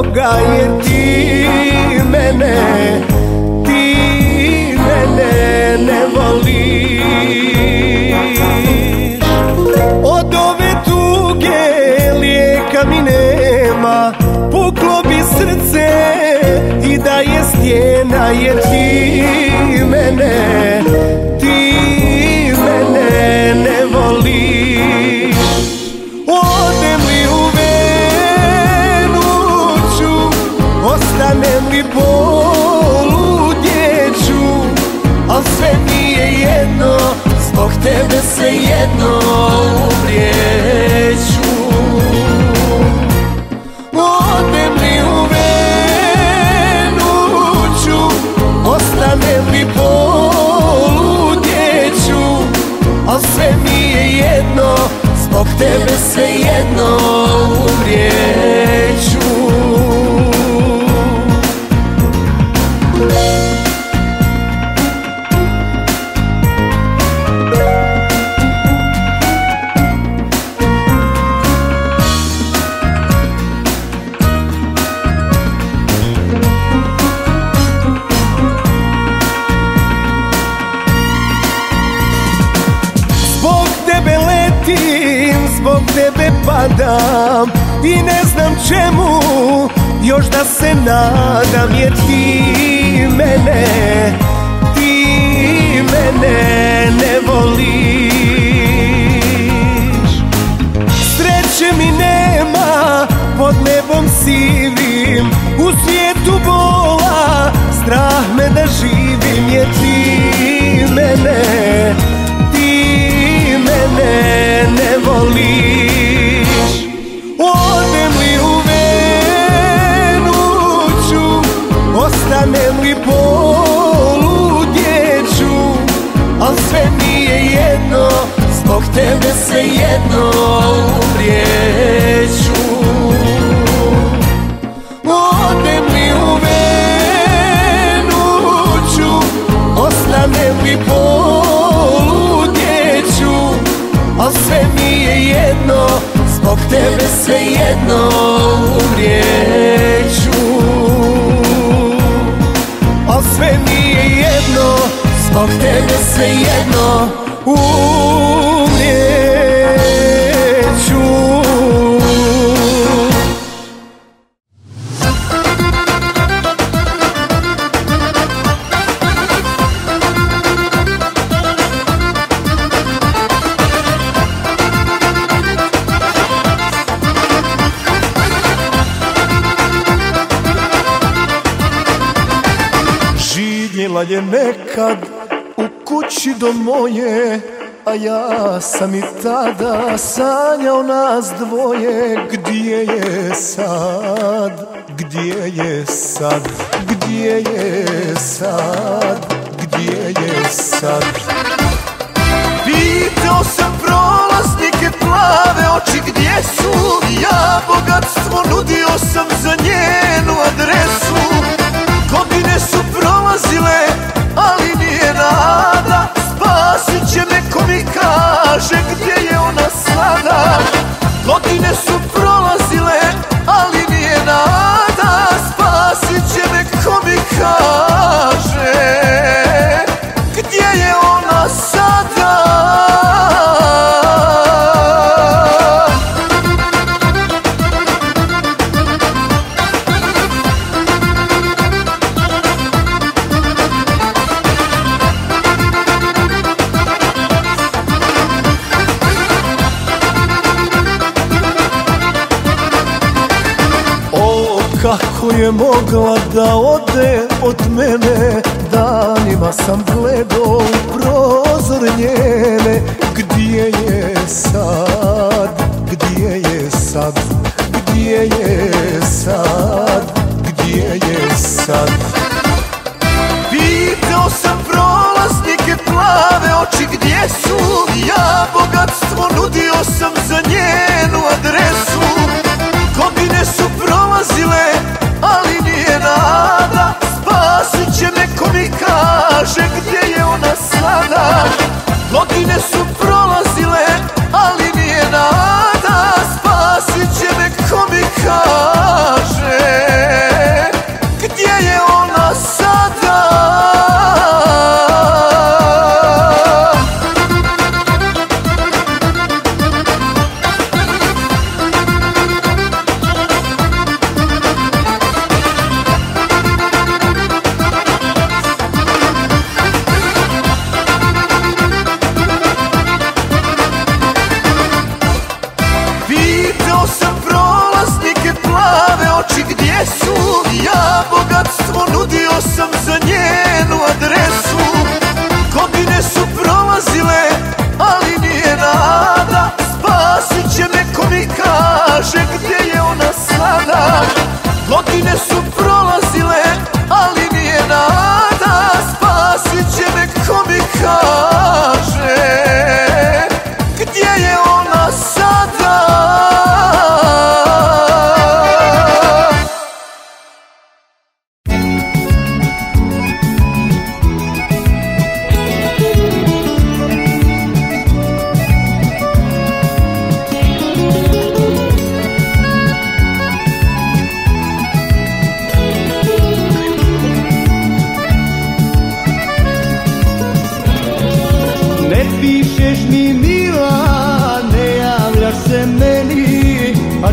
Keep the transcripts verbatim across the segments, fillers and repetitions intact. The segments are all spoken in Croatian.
Boga, jer ti mene, ti mene ne voliš. Od ove tuge lijeka mi nema, puklo bi srce i da je stijena, jer ti mene, ti mene ne voliš. Odem li u Venuću, ostanem li poludjeću, al sve mi je jedno, zbog tebe se jedno umrijeću. Odem li u Venuću, ostanem li poludjeću, al sve mi je jedno, zbog tebe se jedno umrijeću. Zbog tebe padam i ne znam čemu još da se nadam, jer ti mene, ti mene ne voliš. Sreće mi nema pod nebom sivim, u svijetu bola, strah me da živim, jer ti mene, mene ne voliš. Odem li u Venuću, ostanem li poludjeću, al sve mi je jedno, zbog tebe se jedno umrijeću. Odem li u Venuću, ostanem li poludjeću, al sve mi je jedno, zbog tebe se jedno umrijeću. Al sve mi je jedno, zbog tebe se jedno umrijeću. Živjela je nekad u kući do moje, a ja sam i tada sanjao nas dvoje. Gdje je sad, gdje je sad, gdje je sad, gdje je sad? Pitao sam prolaznike plave oči gdje su, ja bogatstvo nudio sam za njenu adresu. Godine su prolazile, ali nije nada, spasit će me ko mi kaže gdje je ona sada. Godine su prolazile, ali nije nada, spasit će me ko mi kaže gdje je ona sada. Kako je mogla da ode od mene, danima sam gledao u prozor njene. Gdje je sad, gdje je sad, gdje je sad, gdje je sad? Pitao sam prolaznike plave oči gdje su, ja bogatstvo nudio sam za njenu adresu. Godine su prolazile, ali nije nada, spasit će me ko mi kaže gdje je ona sada. Godine su prolazile, ali nije nada, spasit će me ko mi kaže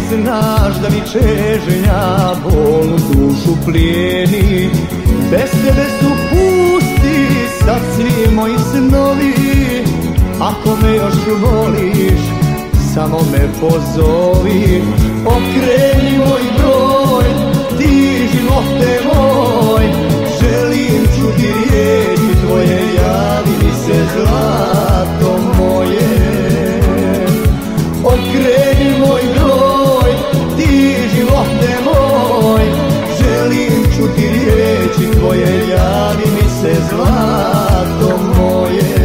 znaš da mi čežnja bolnu dušu plijeni. Bez tebe su pusti sad svi moji snovi. Ako me još voliš, samo me pozovi. Okreni moj broj, ti živote moj. Želim čuti riječi tvoje, javi mi se zlato moje. Okreni moj broj, ti živote moj. Želim čuti riječi tvoje, javi mi se zlato moje.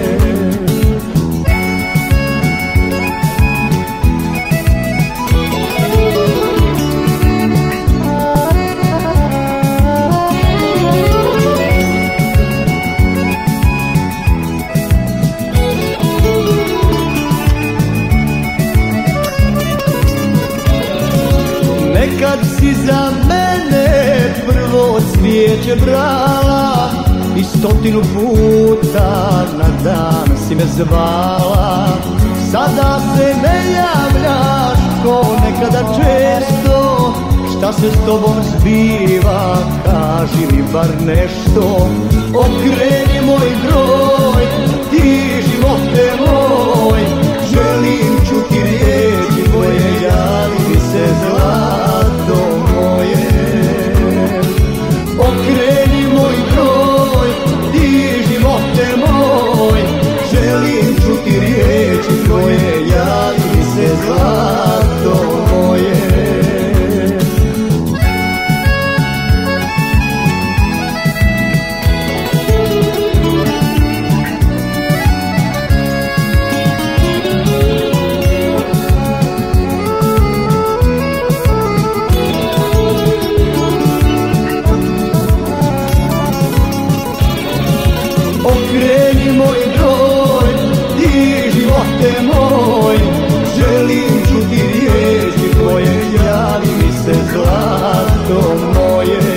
Nekad si za mene prvo cvijeće brala i stotinu puta na dan si me zvala. Sada se ne javljaš ko nekada često. Šta se s tobom zbiva, kaži mi bar nešto. Okreni moj broj, ti živote moj. Želim čuti riječi tvoje, javi mi se zlato moje. Okreni moj broj, ti živote moj. Želim čuti riječi tvoje, javi mi se zlato moje. Okreni moj broj, ti živote moj. Želim čuti riječi tvoje, javi mi se zlato moje.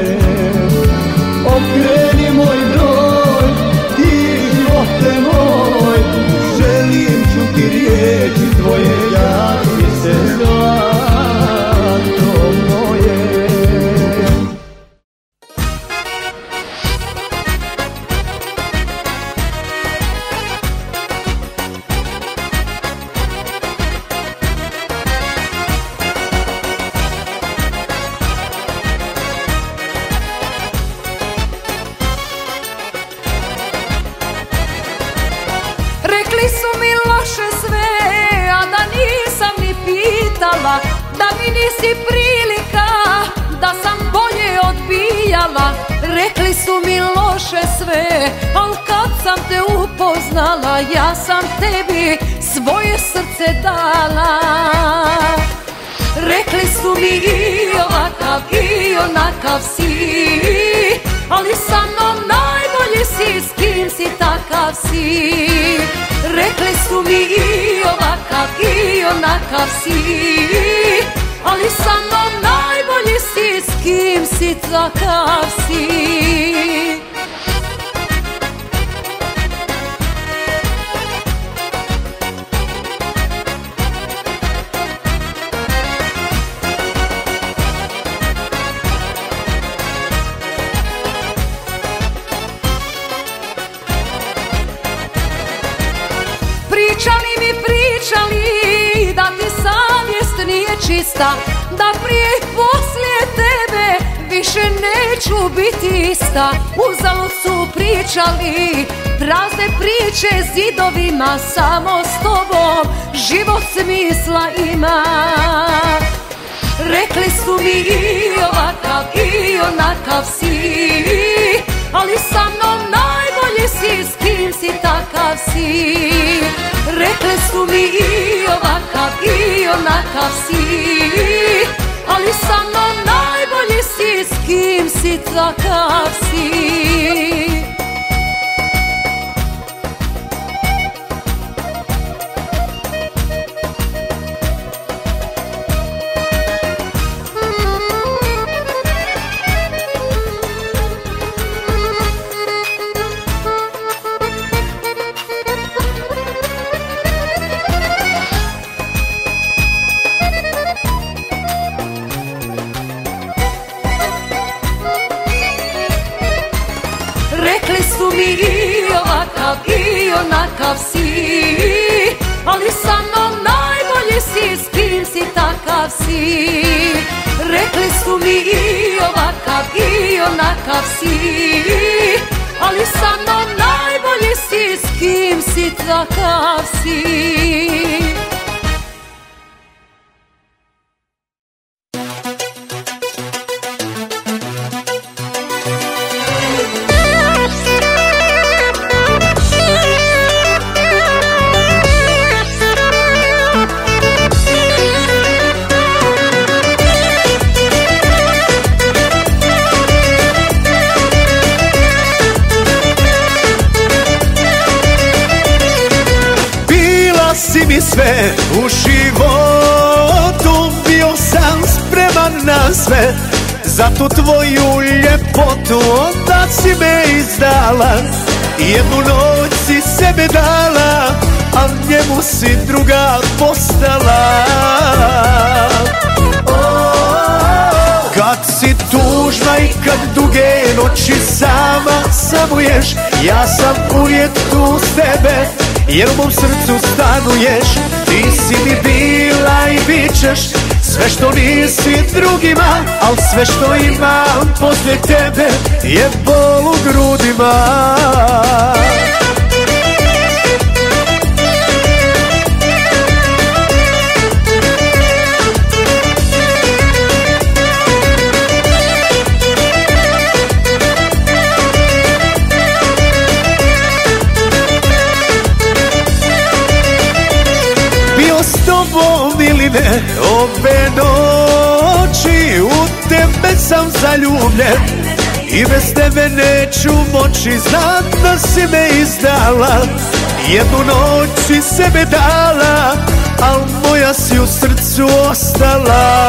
Okreni moj broj, ti živote moj. Želim čuti riječi tvoje, javi mi se zlato moje. Rekli su mi loše sve, a da nisam ni pitala. Da mi nisi prilika, da sam bolje odbijala. Rekli su mi loše sve, al kad sam te upoznala, ja sam tebi svoje srce dala. Rekli su mi i ovakav i onakav si, ali sa mnom najbolji si, s kim si takav si. Rekli su mi i ovakav i onakav si, ali sa mnom najbolji si, s kim si takav si. Pričali mi pričali da ti savjest nije čista, da prije i poslije tebe više neću biti ista. Uzalud su pričali prazne priče zidovima, samo s tobom život smisla ima. Rekli su mi i ovakav i onakav si, ali sa mnom najbolji si, s kim si takav si. Rekli su mi i ovakav i onakav si, ali sa mnom najbolji si, s kim si takav si. mi i ovakav i onakav si, ali sa mnom najbolji si, s kim si takav si. Rekli su mi i ovakav i onakav si, ali sa mnom najbolji si, s kim si takav si. Si mi sve u životu, bio sam spreman na sve, za tu tvoju ljepotu onda si me izdala. Jednu noć si sebe dala, a njemu si druga postala. Kad si tužna i kad duge noći sama samuješ, ja sam uvijek tu s tebe, jer u mom srcu stanuješ. Ti si mi bila i bit ćeš sve što nisi drugima, al sve što imam poslije tebe je bol u grudima. S tobom ili ne, ove noći u tebe sam zaljubljen i bez tebe neću moći, znam da si me izdala. Jednu noć si sebe dala, al moja si u srcu ostala.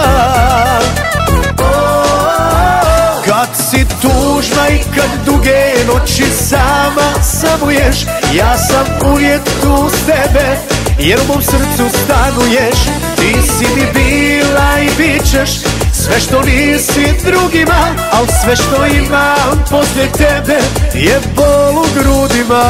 Kad si tužna i kad duge noći sama samuješ, ja sam uvijek tu s tebe, jer u mom srcu stanuješ. Ti si mi bila i bit ćeš sve što nisi drugima, al sve što imam poslije tebe je bol u grudima.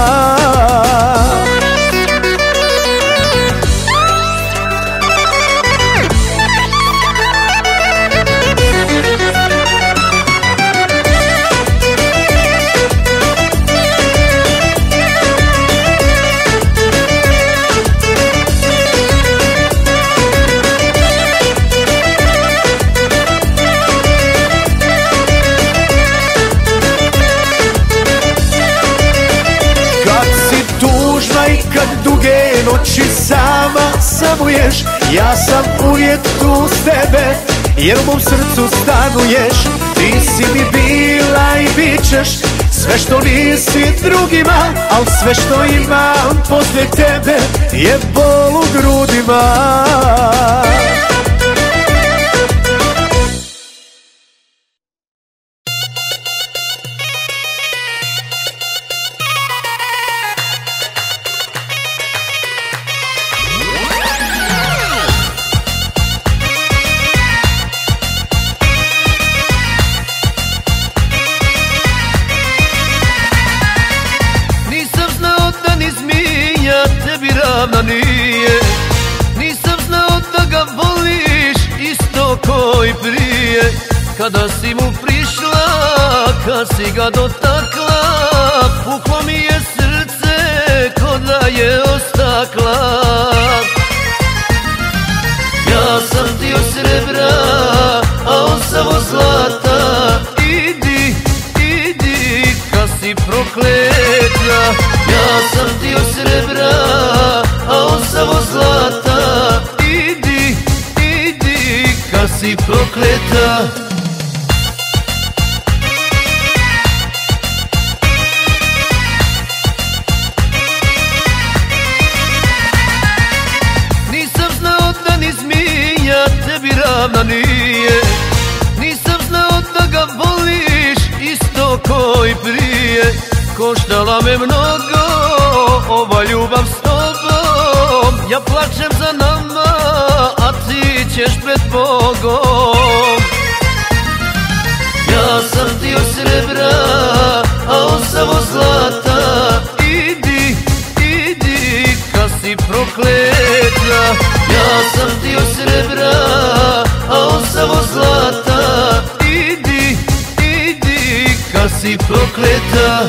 Kad duge noći sama samuješ, ja sam uvijek tu s tebe, jer u mom srcu stanuješ. Ti si mi bila i bit ćeš sve što nisi drugima, al sve što imam poslije tebe je bol u grudima. Nije. Nisam znao da ga voliš isto ko i prije, kada si mu prišla, kad si ga dotakla, puklo mi je srce ko da je ostakla. Ja sam dio srebra, a on samo zlata, idi, idi, kad si prokleta. Ja sam dio srebra, a on samo zlata, idi, idi, kad si prokleta. Nisam znao da ni zmija tebi ravna nije, nisam znao da ga voliš isto ko i prije. Koštala me mnogo ova ljubav s tobom, ja plačem za nama, a ti ćeš pred Bogom. Ja sam dio srebra, a on samo zlata, sam ti od srebra, a on samo zlata. Idi, idi, kad si prokleta.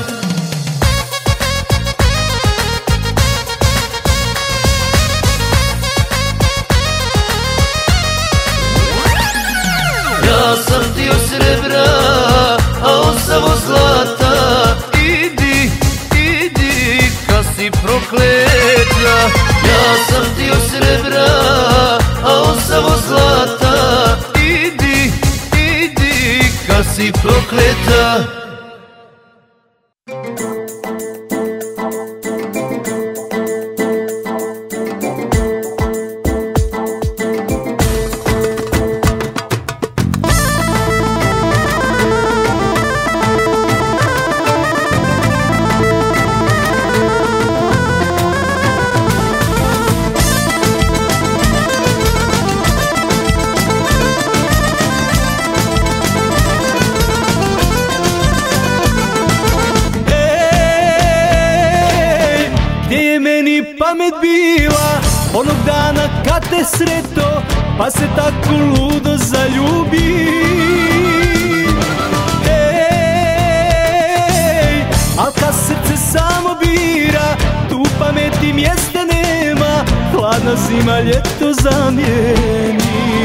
Ja sam ti od srebra, a on samo zlata. Idi, idi, kad si prokleta. Ja sam ti od srebra, a on samo zlata. Idi, idi, kad si prokleta. Pamet bila onog dana kad te sreto, pa se tako ludo zaljubi. Ej, al kad srce samo bira, tu pameti mjesta nema, hladna zima ljeto zamijeni.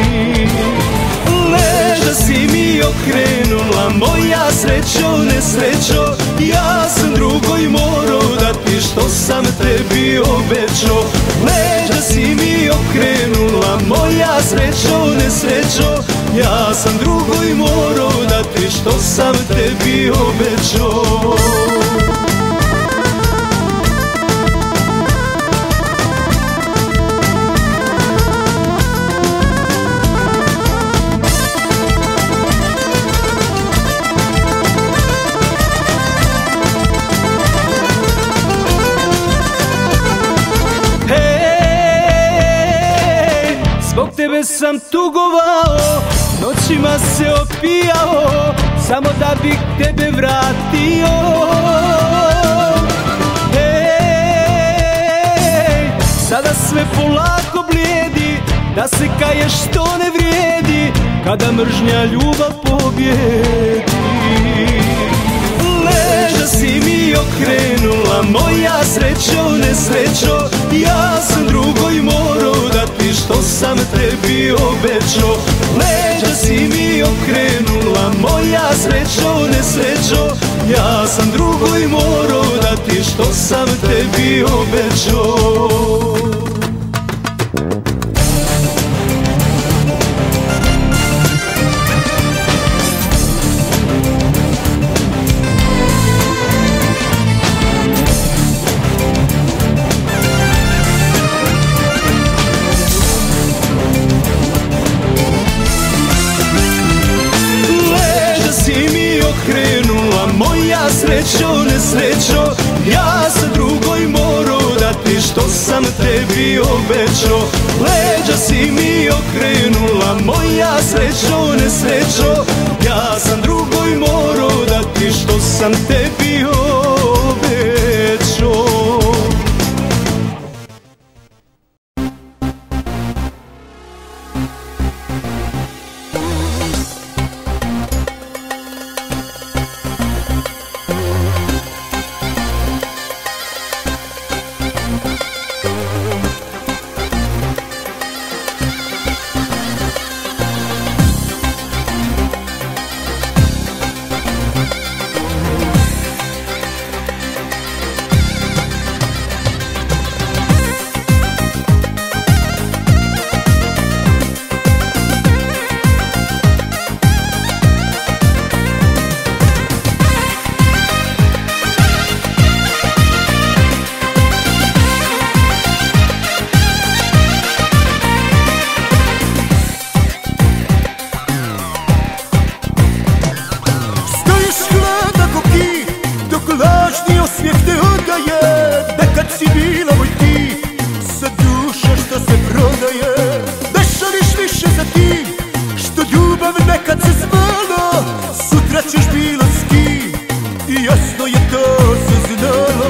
Leža si mi okrenula, moja srećo, nesrećo, ja sam drugoj morao dati što sam tebi obećao. Leža si mi okrenula, moja srećo, nesrećo, ja sam drugoj morao dati što sam tebi obećao. Zbog tebe sam tugovao, noćima se opijao, samo da bih tebe vratio. Ej, sada sve polako blijedi, da se kaješ što ne vrijedi, kada mržnja ljubav pobjedi. Leža si mi okrenula, moja srećo, nesrećo, ja sam drugoj morao dati što sam tebi obećao. Leža si mi okrenula, moja srećo, nesrećo, ja sam drugoj morao dati što sam tebi obećao. Moja srećo, nesrećo, ja sam drugoj morao dati što sam tebi obećao. Leđa si mi okrenula, moja srećo, nesrećo, ja sam drugoj morao dati što sam tebi obećao.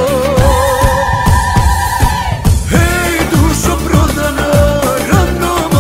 Hej, dušo prodana, rano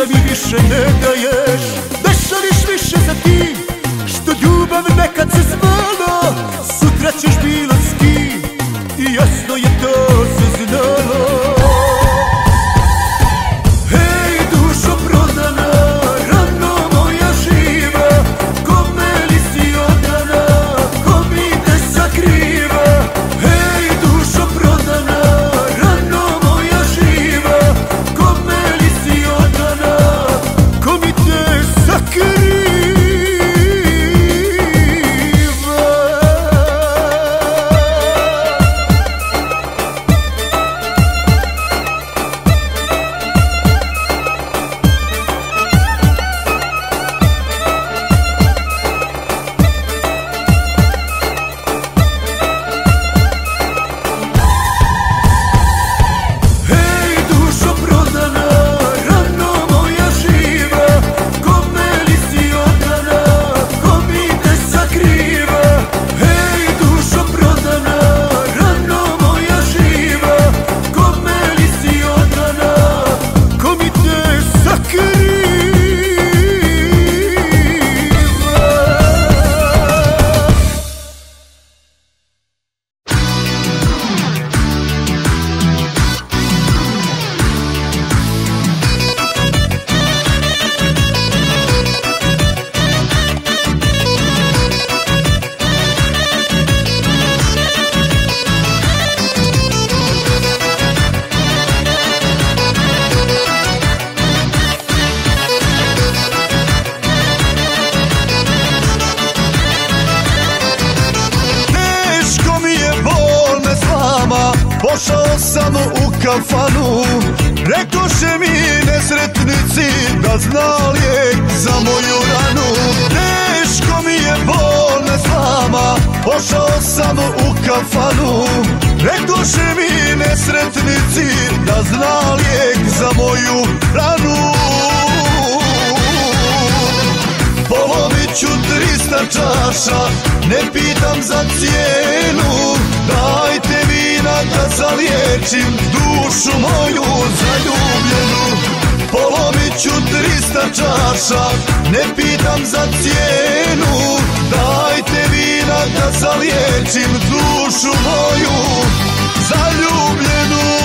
da mi više ne daješ, da šališ više za tim što ljubav nekad se zvala, sutra ćeš bilo s kim i jasno je to se znalo. Hej dušo prodana, rano moja živa, kome li si odana, ko mi te sakriva. Hej dušo prodana, rano moja živa, kome li si odana, ko mi te sakriva. Pošao sam u kafanu, rekoše mi nesretnici da zna lijek za moju ranu. Teško mi je bolna slama, pošao sam u kafanu, rekoše mi nesretnici da zna lijek za moju ranu. Polomit ću trista čaša, ne pitam za cijenu, dajte vina da zaliječim dušu moju zaljubljenu. Polomit ću trista čaša, ne pitam za cijenu, dajte vina da zaliječim dušu moju zaljubljenu.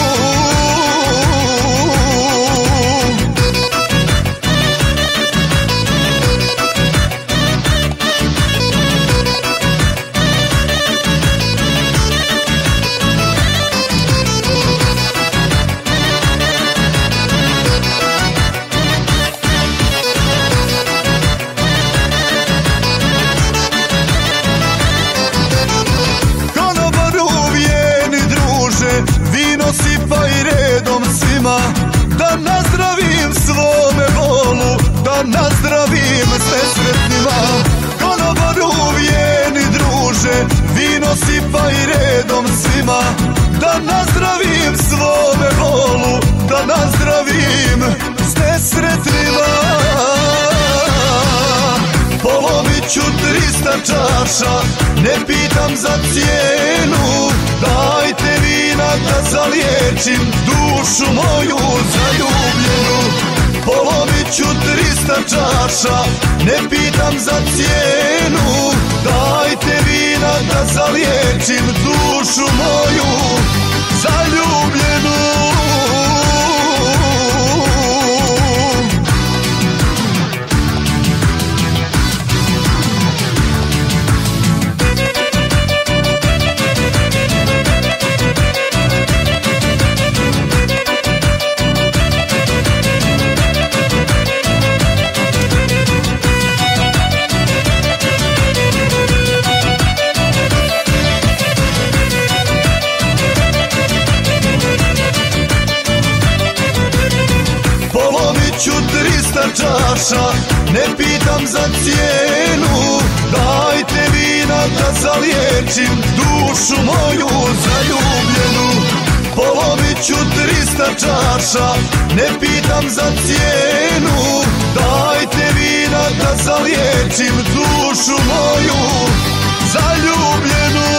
Sipaj redom svima, da nazdravim svome bolu, da nazdravim s nesretnima. Konobaru vjeni druže, vino sipaj redom svima, da nazdravim svome bolu, da nazdravim s nesretnima. Polomit ću trista čaša, ne pitam za cijenu, dajte vina da zaliječim dušu moju zaljubljenu. Polomit ću trista čaša, ne pitam za cijenu, dajte vina da zaliječim dušu moju zaljubljenu. Ću trista čaša, ne pitam za cijenu, dajte vina da zaliječim dušu moju zaljubljenu. Polomit ću trista čaša, ne pitam za cijenu, dajte vina da zaliječim dušu moju zaljubljenu.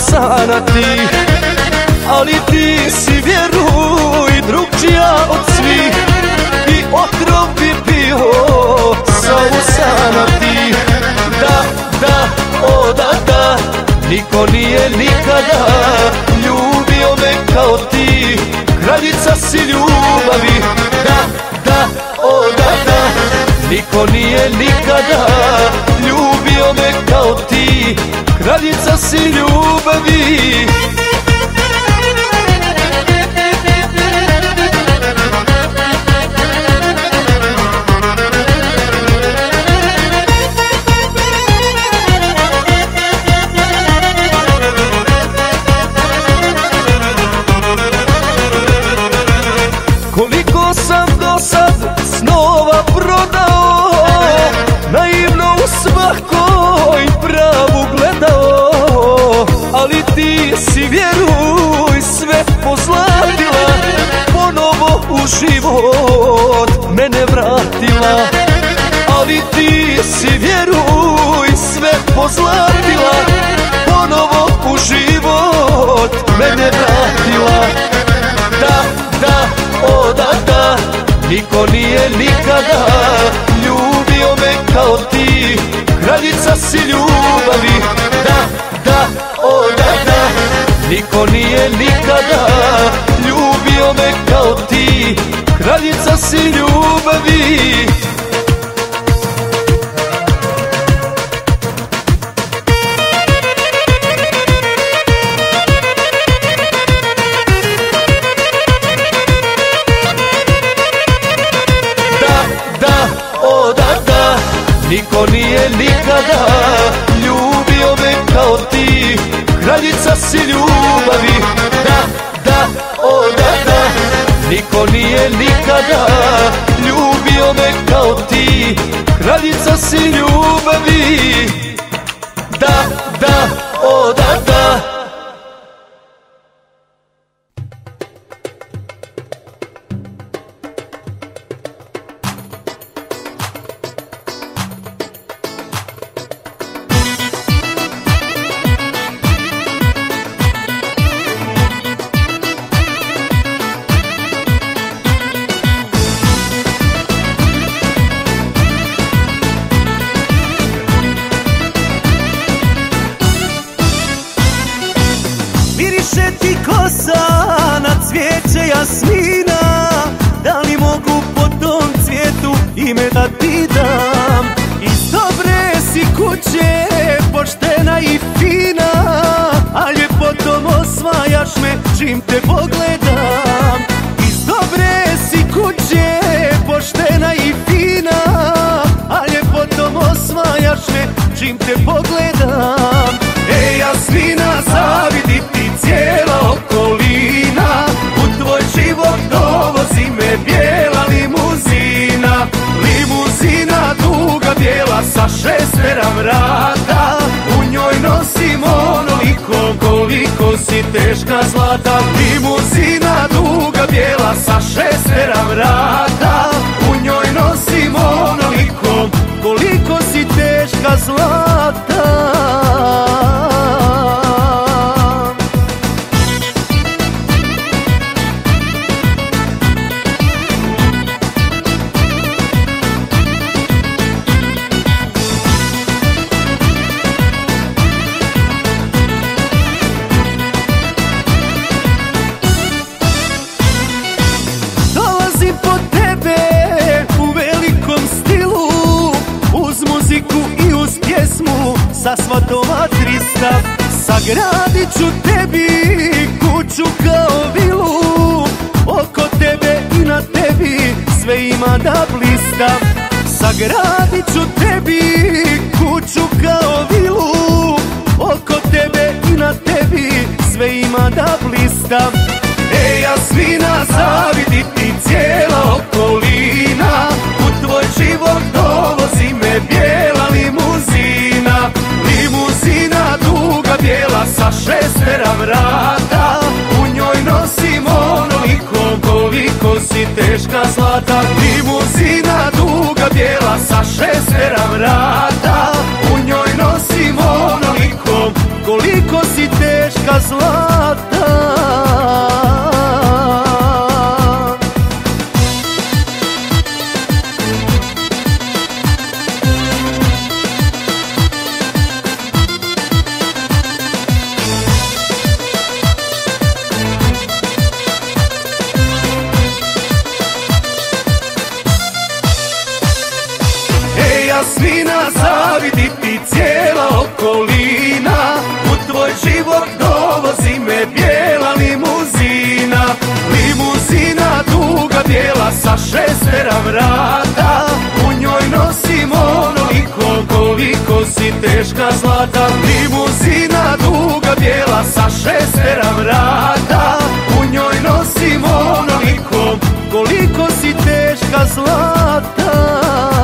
sana ti. Ali ti si, vjeruj, drugčija od svih i otrov bi bio sa usana ti. Da, da, o da, da, niko nije nikada ljubio me kao ti. Kraljica si ljubavi, da, da, o da, da, niko nije nikada ljubio me kao ti. Kraljica si ljubavi. Koliko sam do sad snova prodao, naivno u svakoj pravu gledao. Ali ti si, vjeruj, sve pozlatila, ponovo u život mene vratila. Ali ti si, vjeruj, sve pozlatila, ponovo u život mene vratila. Da, da, o da, da, niko nije nikada ljubio me kao ti. Kraljica si ljubavi, da, da, o da, da, niko nije nikada ljubio me kao ti. Kraljica si ljubavi. Niko nije nikada ljubio me kao ti. Kraljica si ljubavi, da, da, o da, da, niko nije nikada ljubio me kao ti. Kraljica si ljubavi, da, da, o da, da. Miriše ti kosa na cvijeće jasmina, da li mogu po tom cvijetu ime da ti dam? Iz dobre si kuće, poštena i fina, a ljepotom osvajaš me čim te pogledam. Iz dobre si kuće, poštena i fina, a ljepotom osvajaš me čim te pogledam. Ej jasmina, zavidi ti cijela okolina, u tvoj život dovozi me bijela limuzina. Limuzina duga bijela sa šestera vrata, u njoj nosim onoliko koliko si teška zlata. Limuzina duga bijela sa šestera vrata, u njoj nosim onoliko koliko si teška zlata. Sa svatova trista sagradit ću tebi kuću kao vilu, oko tebe i na tebi sve ima da blista. Sagradit ću tebi kuću kao vilu, oko tebe i na tebi sve ima da blista. Ej jasmina, zavidi ti cijela okolina, u tvoj život dovozi me bijela limuzina. Limuzina duga bijela sa šestera vrata, u njoj nosim onoliko koliko si teška zlata. Limuzina duga bijela sa šestera vrata, u njoj nosim onoliko koliko si teška Jasmina, zavidi ti cijela okolina. U tvoj život dovozi me bijela limuzina. Limuzina duga bijela sa šestera vrata. U njoj nosim onoliko koliko si teška zlata. Limuzina duga bijela sa šestera vrata. U njoj nosim onoliko koliko si teška zlata.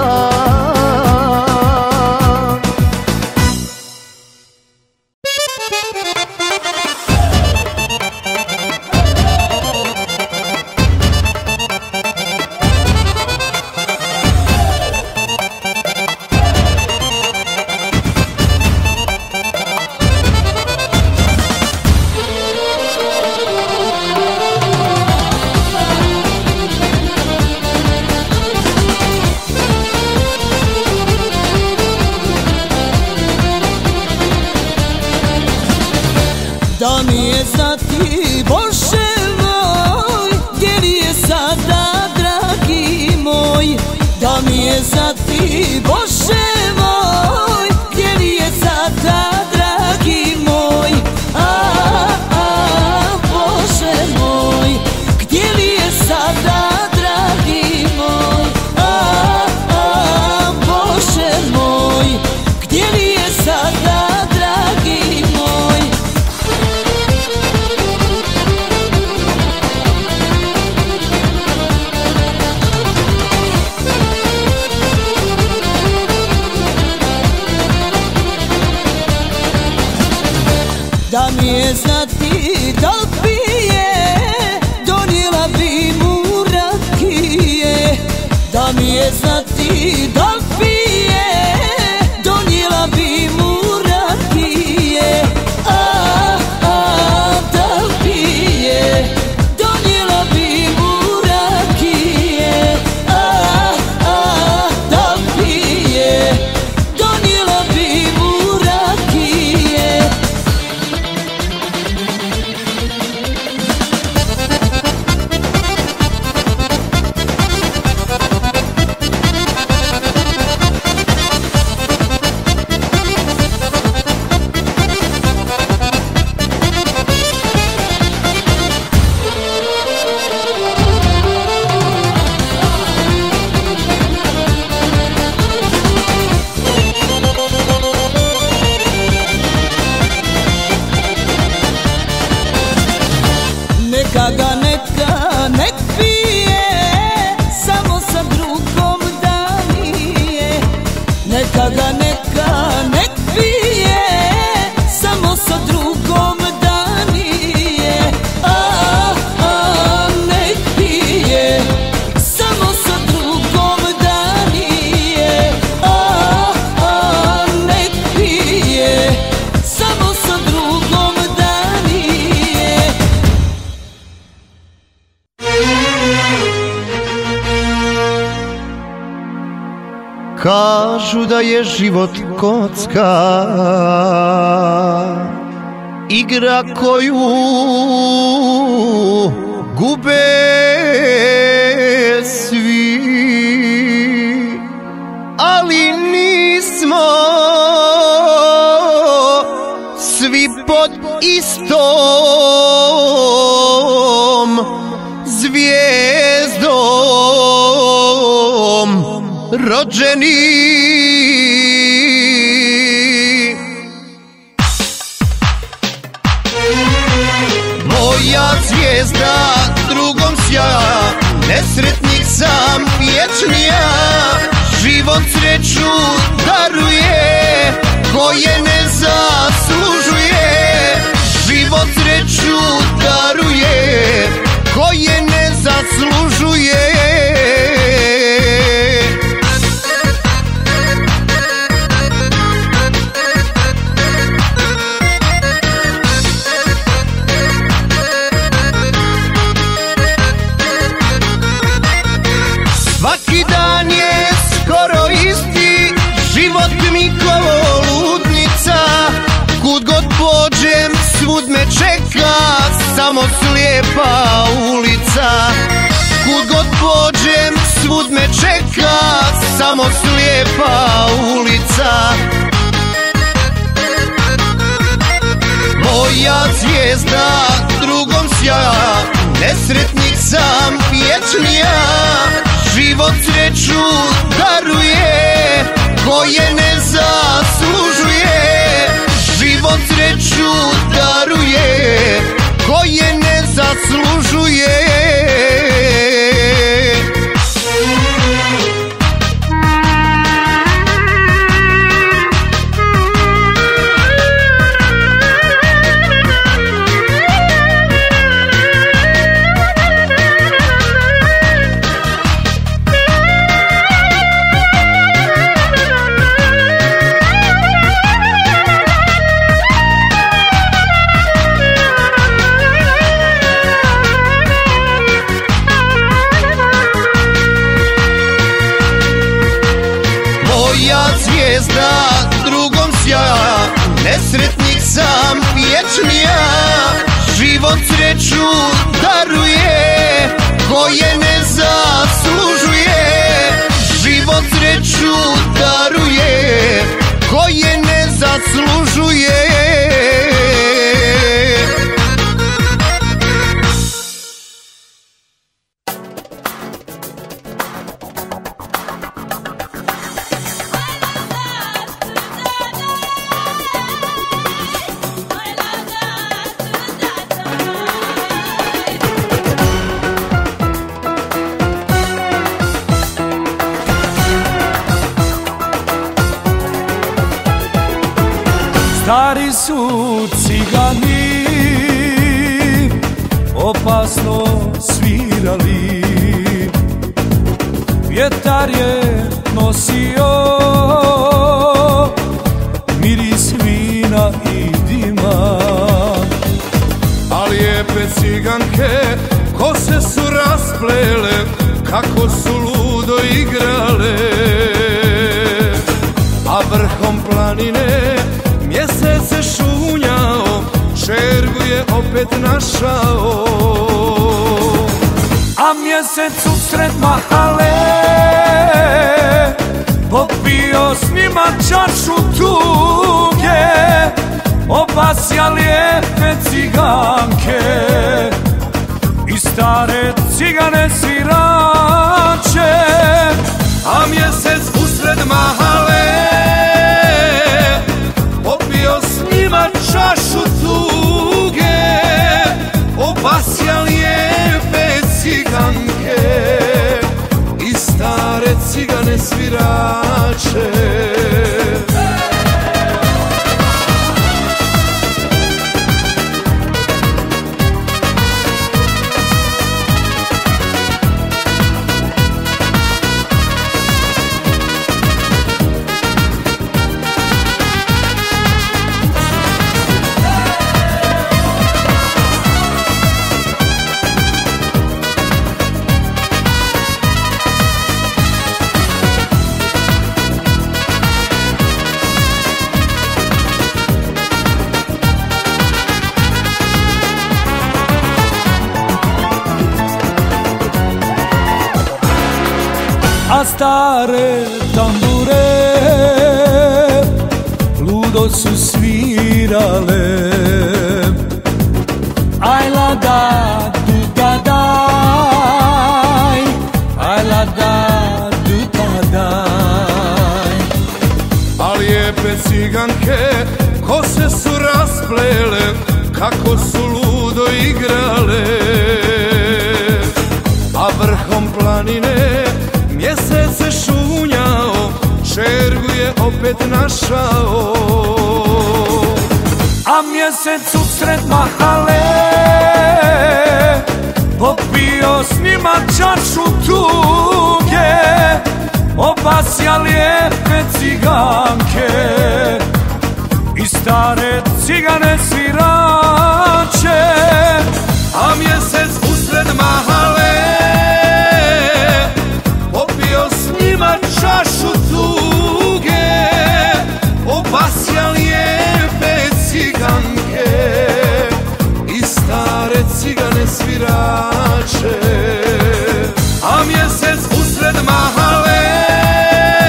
Da mi je sad ti, Bože moj, gdje li je sada, dragi moj? Da mi je sad ti, Bože moj, gdje li je sada, dragi moj? A, a, Bože moj, gdje li je sada, dragi moj? A, a, Bože moj, gdje li je sada, dragi moj? Da mi je znati da li pije, donijela bi mu rakije. Da mi je znati da li pije, donijela bi mu rakije. A, a, da li pije, donijela bi mu rakije. A, a, da li pije, donijela bi mu rakije. Neka ga, neka, nek pije, samo sa drugom da nije. Neka ga, neka, nek pije, samo sa drugom da nije. A, a, nek pije, samo sa drugom da nije. A, a, nek pije, samo sa drugom da nije. Kažu da je život kocka, igra koju gube svi, ali nismo svi pod istom zvijezdom rođeni. Moja zvijezda drugom sja, nesretnik sam vječnija. Život sreću daruje koje ne zaslužuje. Život sreću daruje koje ne zaslužuje. Svaki dan je skoro isti, život mi ko ludnica. Kud god pođem svud me čeka samo slijepa ulica. Kud god pođem svud me čeka samo samo slijepa ulica. Moja zvijezda drugom sja, nesretnik sam vječnija. Život sreću daruje koje ne zaslužuje. Život sreću daruje koje ne zaslužuje. Zvijezda drugom sja, nesretnik sam vječnija. Život sreću daruje koje ne zaslužuje. Život sreću daruje koje ne zaslužuje. Stari su cigani opasno svirali, vjetar je nosio miris vina i dima. A lijepe ciganke kose su rasplele, kako su ludo igrale. A vrhom planine mjesec se šunjao, šergu je opet našao. A mjesec usred mahale popio s njima čašu tuge. Opasja lijepe ciganke i stare cigane svirače. A mjesec usred mahale popio s njima čašu tuge. Opasja lijepe ciganke i stare cigane svirače. A stare tambure ludo su svirale. Aj la da du da daj, aj la da du da daj. A lijepe ciganke kose su rasplele, kako su ludo igrale. A vrhom planine mjesec se šunjao, šergu je opet našao. A mjesec usred mahale popio s njima čašu tuge. Opasja lijepe ciganke i stare cigane svirače. A mjesec usred mahale popio s njima čašu tuge. Opasja lijepe ciganke i stare cigane svirače. A mjesec usred mahale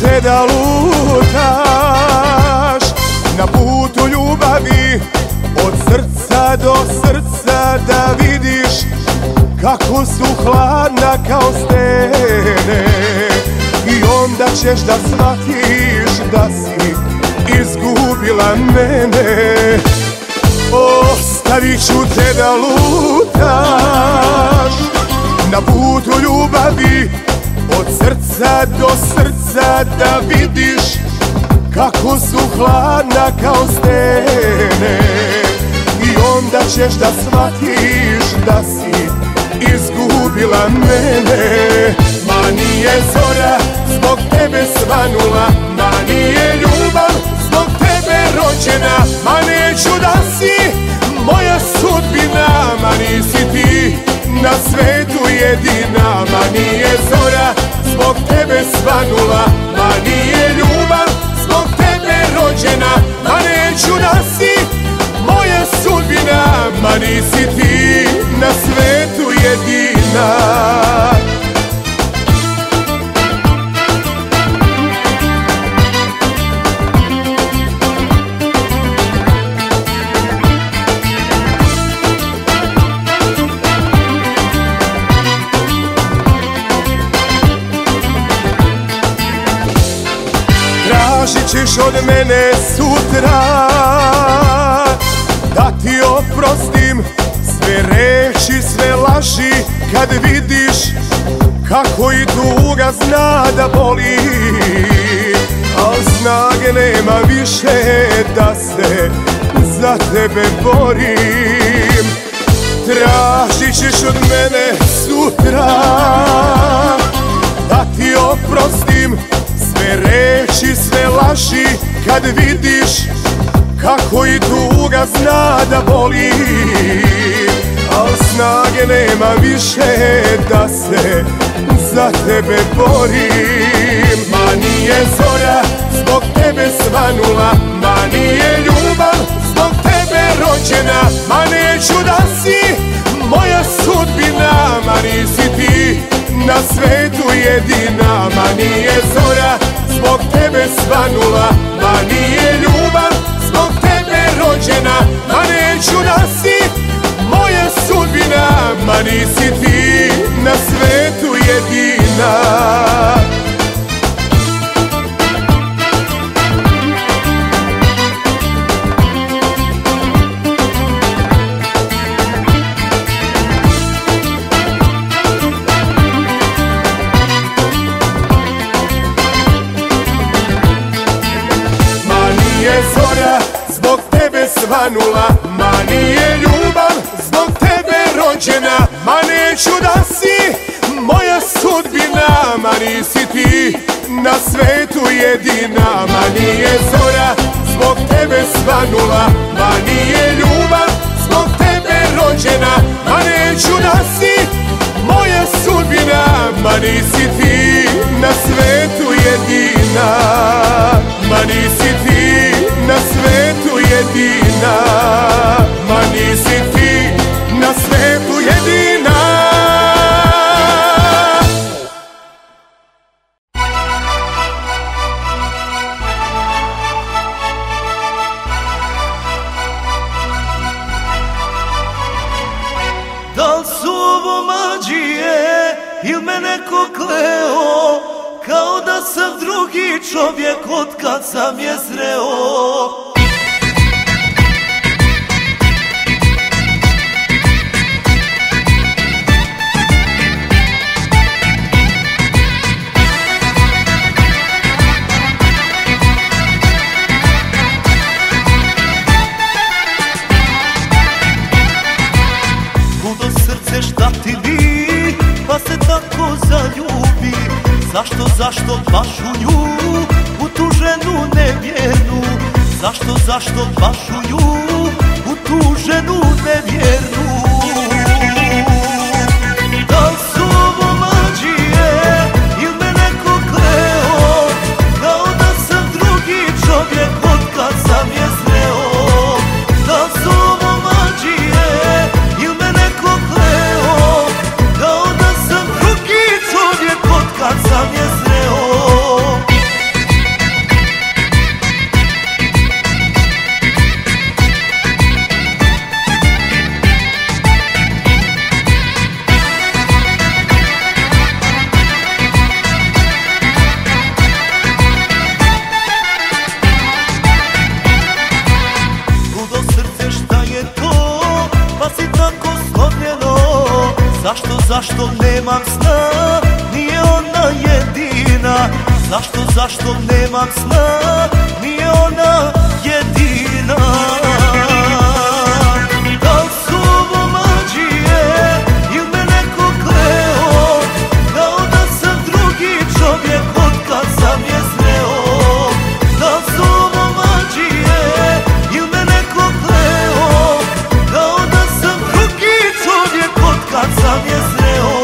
te da lutaš na putu ljubavi, od srca do srca da vidiš kako su hladna kao stene. I onda ćeš da shvatiš da si izgubila mene. Ostavit ću te da lutaš na putu ljubavi, od srca do srca da vidiš kako su hladna kao stene. I onda ćeš da shvatiš da si izgubila mene. Ma nije zora zbog tebe svanula, ma nije ljubav zbog tebe rođena, ma neću da si moja sudbina, ma nisi ti na svetu jedina. Ma nije zora zbog tebe svanula, ma nije ljubav zbog tebe rođena, ma neću da si moja sudbina, ma nisi ti na svetu jedina. Tražit ćeš od mene sutra da ti oprostim sve reči, sve laži, kad vidiš kako i tuga zna da boli, al snage nema više da se za tebe borim. Tražit ćeš od mene sutra da ti oprostim sve reči, sve laži, kad vidiš kako i tuga zna da boli, al snage nema više da se za tebe borim. Ma nije zora zbog tebe svanula, ma nije ljubav zbog tebe rođena, ma neću da si moja sudbina, ma nisi ti na svetu jedina. Ma nije zora zbog tebe svanula, ma nije ljubav zbog tebe rođena, ma neću da si moja sudbina, ma nisi ti na svetu jedina. Zora zbog tebe svanula, ma nije ljubav zbog tebe rođena, ma neću da si moja sudbina, ma nisi ti na svetu jedina. Ma nije zora zbog tebe svanula, ma nije ljubav zbog tebe rođena, ma neću da si moja sudbina, ma nisi ti na svetu jedina. Ma nisi ti na svetu jedina, ma nisi ti na svetu jedina. Dal su ovo mađije il me neko kleo, kao da sam drugi čovjek od kad sam je sreo. Ludo srce šta ti bi, pa se tako zaljubi. Zašto, zašto baš u nju, u tu ženu nevjernu? Zašto, zašto baš u nju, u tu ženu nevjernu? Da li su ovo mađije, il me neko kleo, kao da sam drugi čovjek od kad sam je sreo? Da li su ovo mađije, il me neko kleo, kao da sam drugi čovjek od kad sam je sreo? Zašto, zašto nemam sna, nije ona jedina. Da li su ovo mađije ili me neko kleo, kao da sam drugi čovjek od kad sam je sreo. Da li su ovo mađije ili me neko kleo, kao da sam drugi čovjek od kad sam je sreo.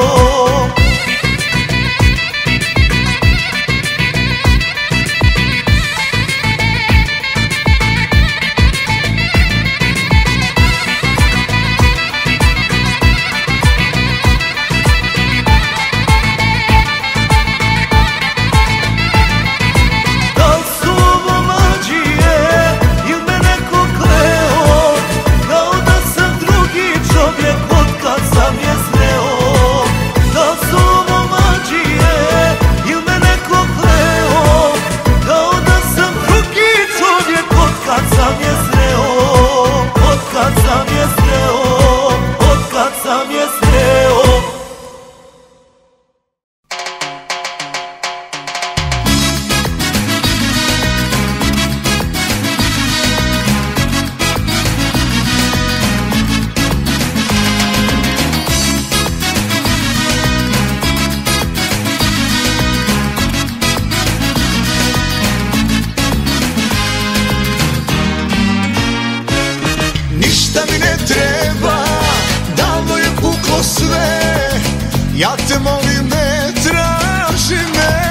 Ja te molim, ne traži me,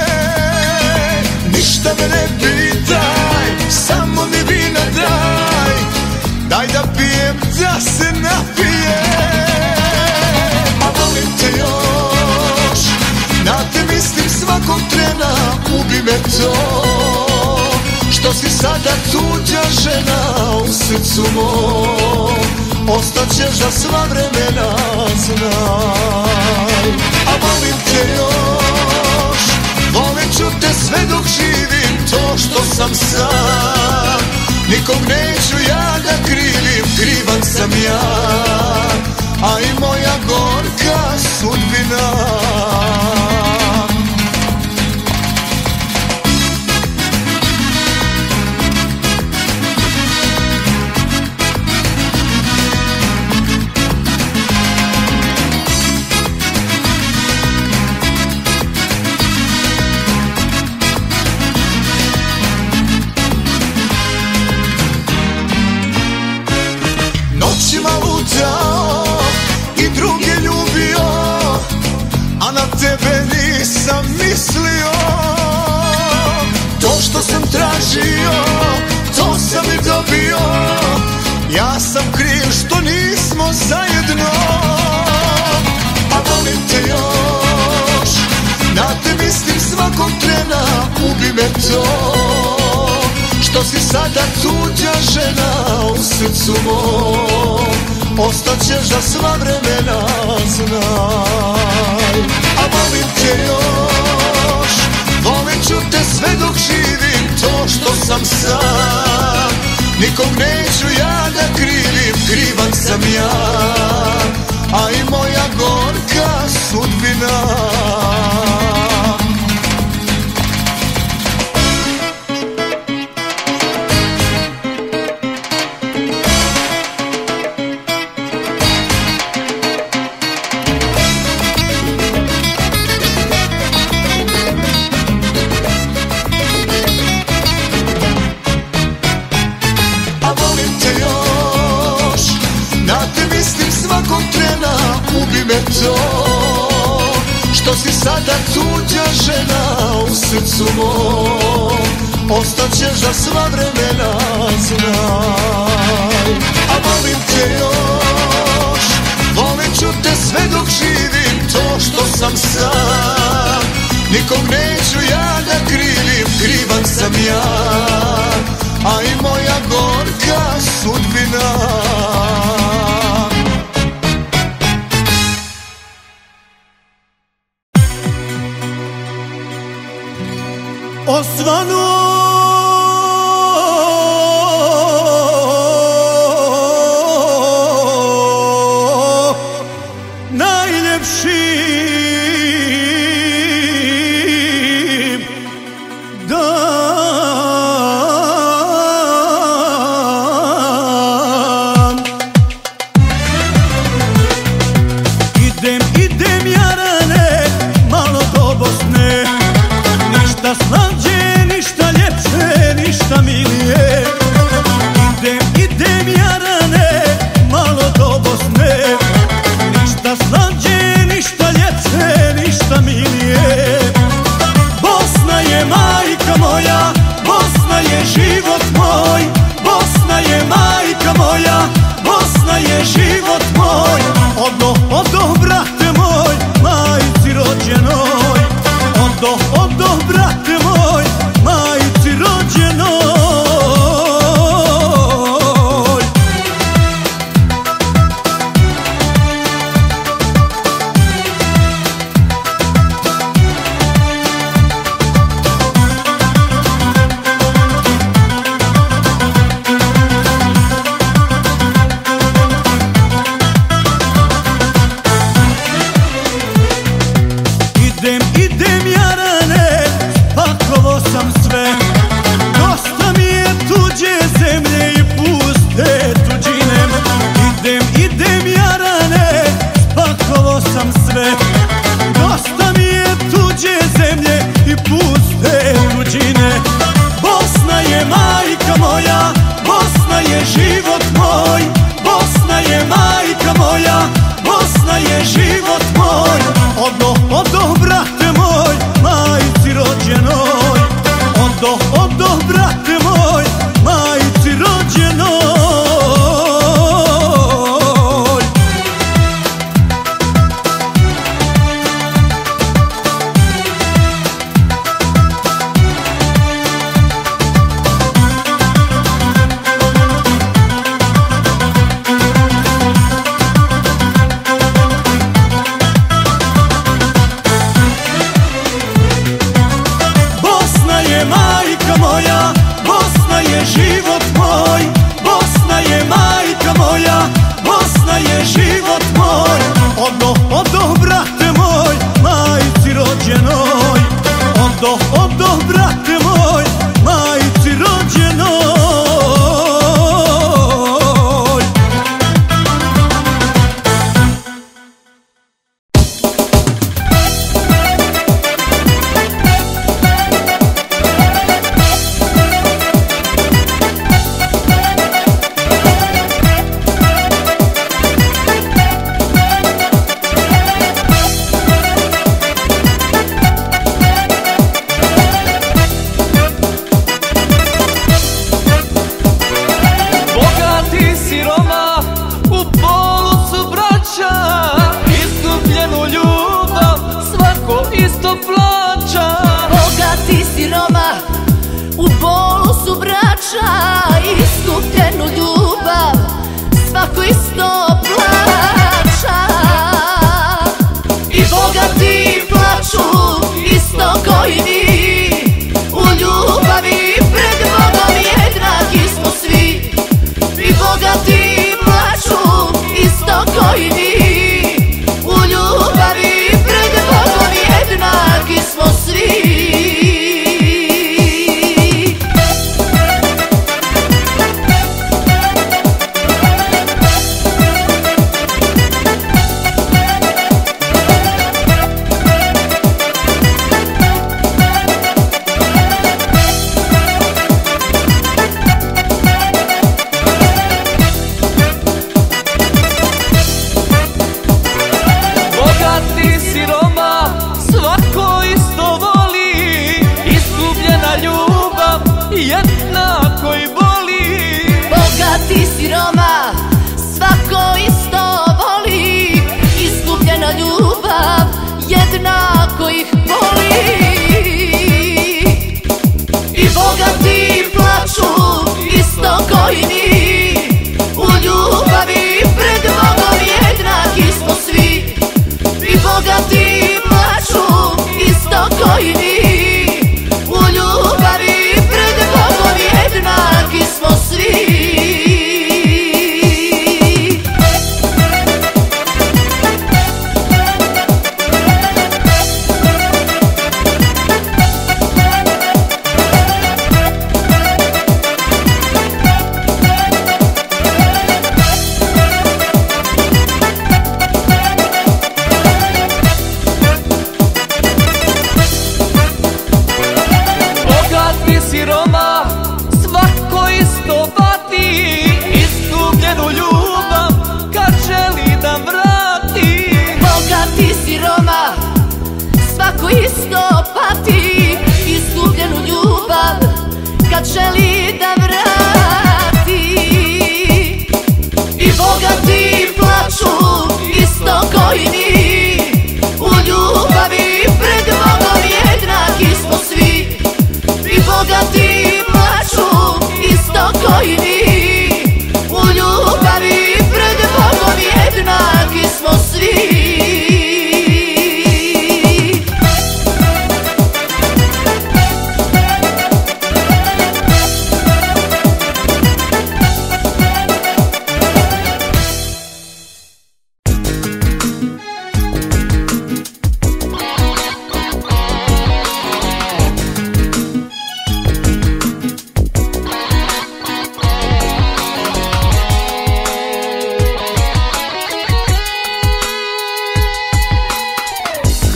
ništa me ne pitaj, samo mi vina daj, daj da pijem, da se napijem. A volim te još, na te mislim svakog trena, ubi me to, što si sada tuđa žena u srcu mom. Ostaćeš za sva vremena, znaj. A volim te još, volit ću te sve dok živim, to što sam sam, nikog neću ja da krivim, krivan sam ja, a i moja gorka sudbina. Noćima lutao i druge ljubio, a na tebe nisam mislio. To što sam tražio, to sam i dobio, ja sam kriv što nismo zajedno. A volim te još, na te mislim svakog trena, ubi me to, što si sada tuđa žena u srcu mom. Ostaćeš za sva vremena, znaj. A volim te još, volit ću te sve dok živim, to što sam sam, nikog neću ja da krivim, krivan sam ja, a i moja gorka sudbina. Ubi me to, što si sada tuđa žena u srcu mom. Ostaćeš za sva vremena, znaj. A volim te još, volit ću te sve dok živim, to što sam sam, nikog neću ja da krivim, krivan sam ja, a i moja gorka sudbina. Osvanu najljepšim Bosna je život moj, Bosna je majka moja, Bosna je život moj. Odo, odo, brate moj, majci rođenoj. Odo, odo, brate moj, majci rođenoj. Idem, idem jarane, spakovo sam sve. Dosta mi je tuđe zemlje i puste tuđine. Idem, idem jarane, spakovo sam sve. Dosta mi je tuđe zemlje i puste tuđine. Bosna je majka moja, Bosna je život moj. Bosna je majka moja, Bosna je život moj. Odo, odo, brate moj, majci rođenoj. Odo, odo, brate moj, majci rođenoj. Bosna je majka moja, Bosna je život moj. Bosna je majka moja, Bosna je život moj. Odo, odo, brate moj, majci rođenoj. Odo, odo, brate moj, majci rođenoj. Bogati siroma u polu su braća, izgubljenu ljubav svako isto plaća. Bogati siroma u bolu su braća, iskupljenu ljubav svako isto plaća. I bogati plaču isto koji vi, u ljubavi pred Bogom jednaki smo svi. I bogati plaču isto koji vi, u ljubavi pred Bogom jednaki smo svi. Bogati siroma svako isto voli, izgubljena ljubav jednako i boli. Bogati siroma svako isto voli, izgubljena ljubav jednako ih boli. I bogati plaču isto koji mi, u ljubavi pred Bogom jednaki smo svi. I bogati plaču isto koji mi, u ljubavi pred Bogom jednaki smo svi. Svako isto pati izgubljenu ljubav kad želi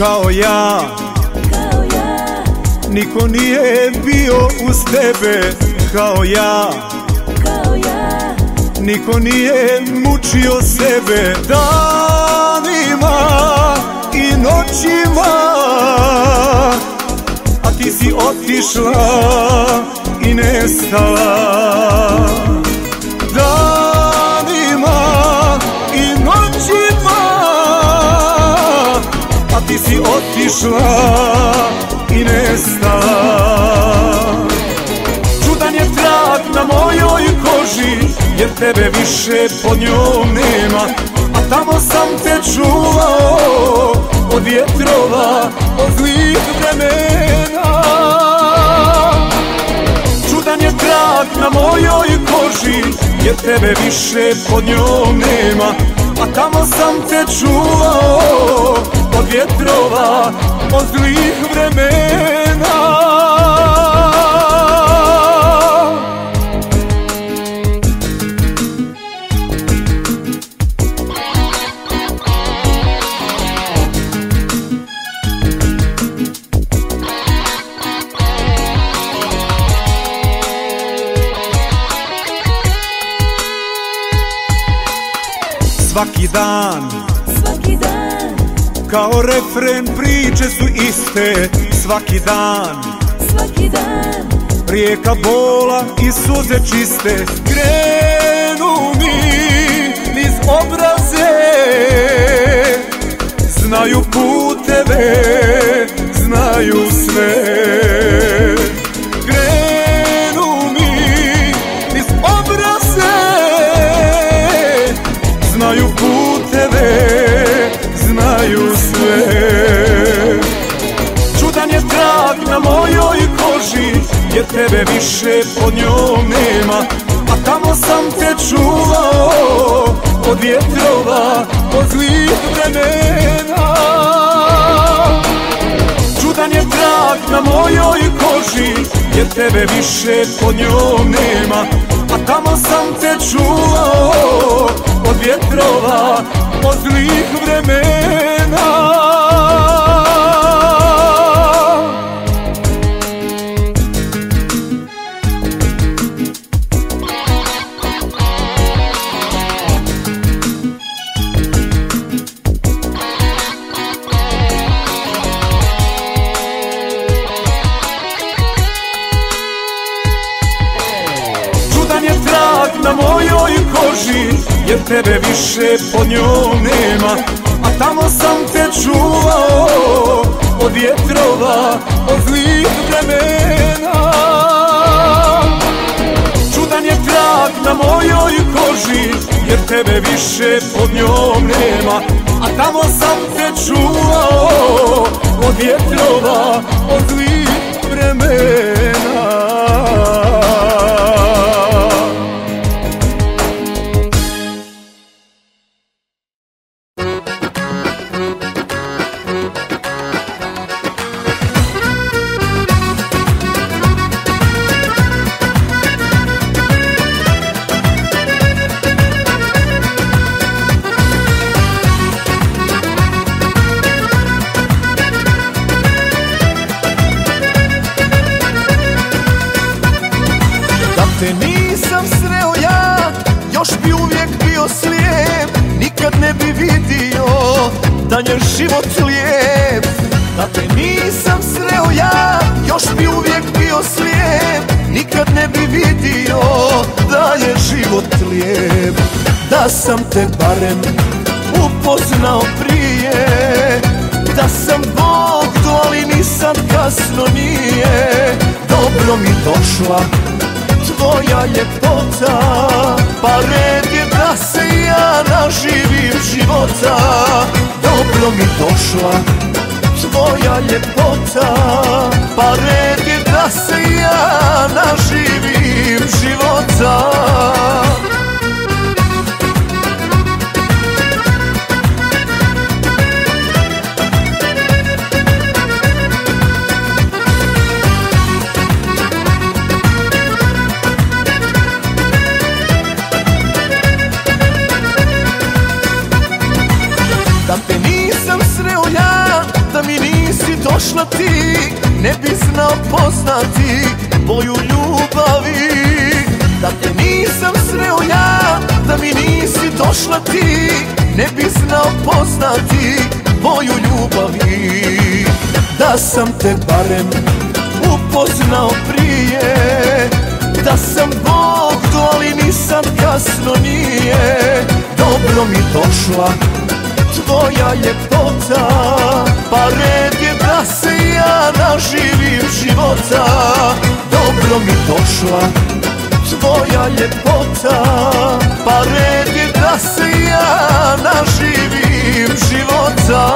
kao ja, kao ja, niko nije bio uz tebe kao ja, kao ja, niko nije mučio sebe danima i noćima, a ti si otišla i nestala. Danima i noćima, a ti si otišla i nestala. Čudan je trag na mojoj koži, jer tebe više pod njom nema, a tamo sam te čuvao od vjetrova, od zlih vremena. Čudan je trag na mojoj koži, jer tebe više pod njom nema, a tamo sam te čuvao od vjetrova, od zlih vremena. Svaki dan, svaki dan, kao refren priče su iste. Svaki dan, svaki dan, rijeka bola i suze čiste. Krenu mi niz obraze, znaju puteve, znaju sve. Krenu mi niz obraze, znaju puteve, znaju sve. Čudan je trag na mojoj koži, jer tebe više pod njom nema, a tamo sam te čuvao od vjetrova, od zlih vremena. Čudan je trag na mojoj koži, jer tebe više pod njom nema, a tamo sam te čuvao od vjetrova, od zlih vremena. Čudan je trag na mojoj koži, jer tebe više pod njom nema, a tamo sam te čuvao od vjetrova, od zlih vremena. Čudan je trag na mojoj koži, jer tebe više pod njom nema, a tamo sam te čuvao od vjetrova, od zlih vremena. Te nisam sreo ja, još bi uvijek bio slijep, nikad ne bi vidio da je život lijep. Da te nisam sreo ja, još bi uvijek bio slijep, nikad ne bi vidio da je život lijep. Da sam te barem upoznao prije, da sam Bog to, ali nisam, kasno nije. Dobro mi došla tvoja ljepota, pa red je da se ja naživim života. Dobro mi došla tvoja ljepota, pa red je da se ja naživim života. Da te nisam sreo ja, da mi ljubavi. Da te nisam sreo ja, da mi nisi došla ti, ne bi znao poznati moju ljubavi. Da sam te barem upoznao prije, da sam Bog to, ali nisam, kasno nije. Dobro mi došla tvoja ljepota, pa red je da se ja naživim života. Dobro mi došla tvoja ljepota, pa red je da se ja naživim života.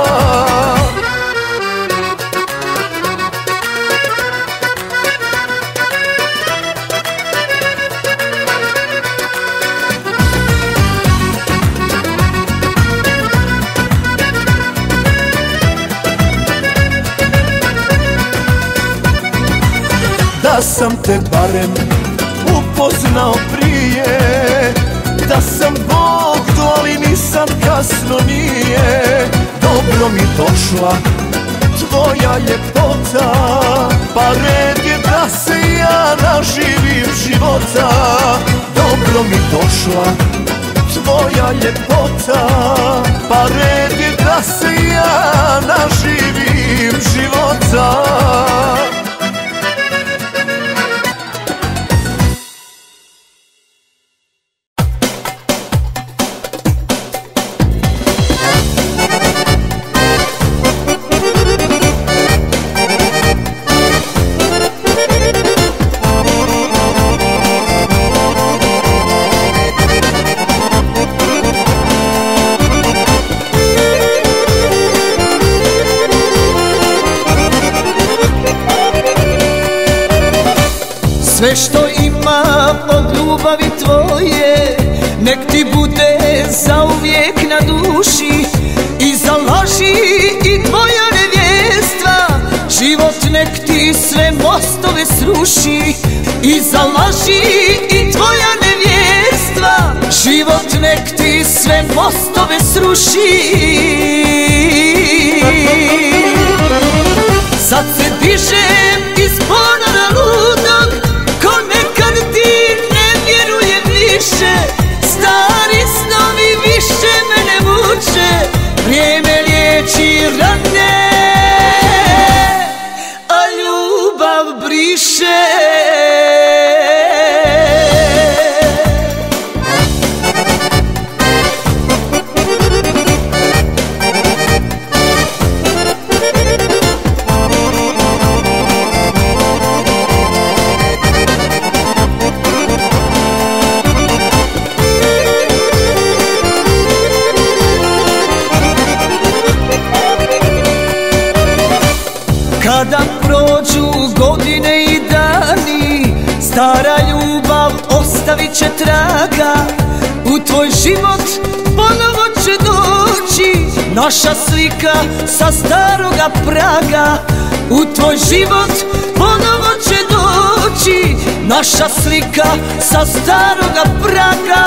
Da sam te barem upoznao prije, da sam Bog to, ali nisam, kasno nije. Dobro mi došla tvoja ljepota, pa red je da se ja naživim života. Dobro mi došla tvoja ljepota, pa red je da se ja naživim života. Sve što imam od ljubavi tvoje, nek ti bude zauvijek na duši. I za laži i tvoja nevjestva, život nek ti sve mostove sruši. I za laži i tvoja nevjestva, život nek ti sve mostove sruši. Sad se dižem iz ponora ludog, ko nekad ti ne vjerujem više. Stari snovi više mene muče, vrijeme liječi rane, a ljubav briše. Kada prođu godine i dani, stara ljubav ostavit će traga. U tvoj život ponovo će doći naša slika sa staroga praga. U tvoj život ponovo će doći naša slika sa staroga praga.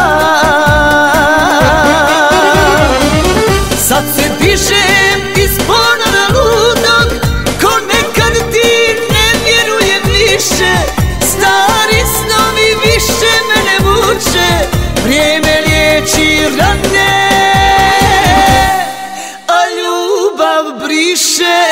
Sad se dižem iz ponora ludog, ko nekad ti ne vjerujem više. Stari snovi više mene muče, vrijeme liječi rane, a ljubav briše.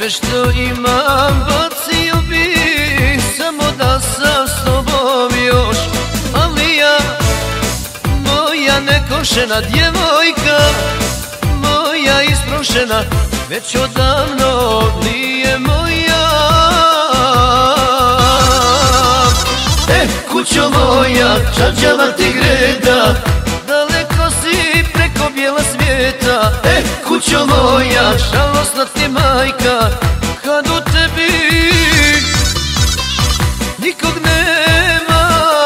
Sve što imam bacio bi, samo da sam s tobom još. Ali ja, moja nekošena djevojka, moja isprošena, već odavno nije moja. E, kućo moja, čađava ti greda, daleko si preko bijela svijeta. E, kućo moja, žalosna ti majka, kad u tebi nikog nema.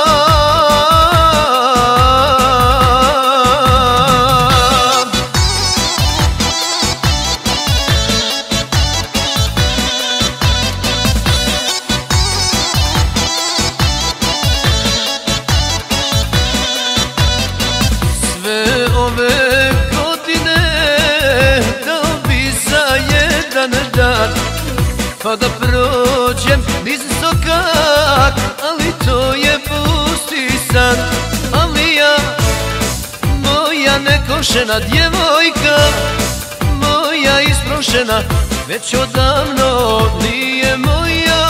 Sve ove godine dao bi za jedan dan, pa da prođem niz sokak, ali to je pusti san. Ali ja, moja nekošena djevojka, moja isprošena, već odavno nije moja.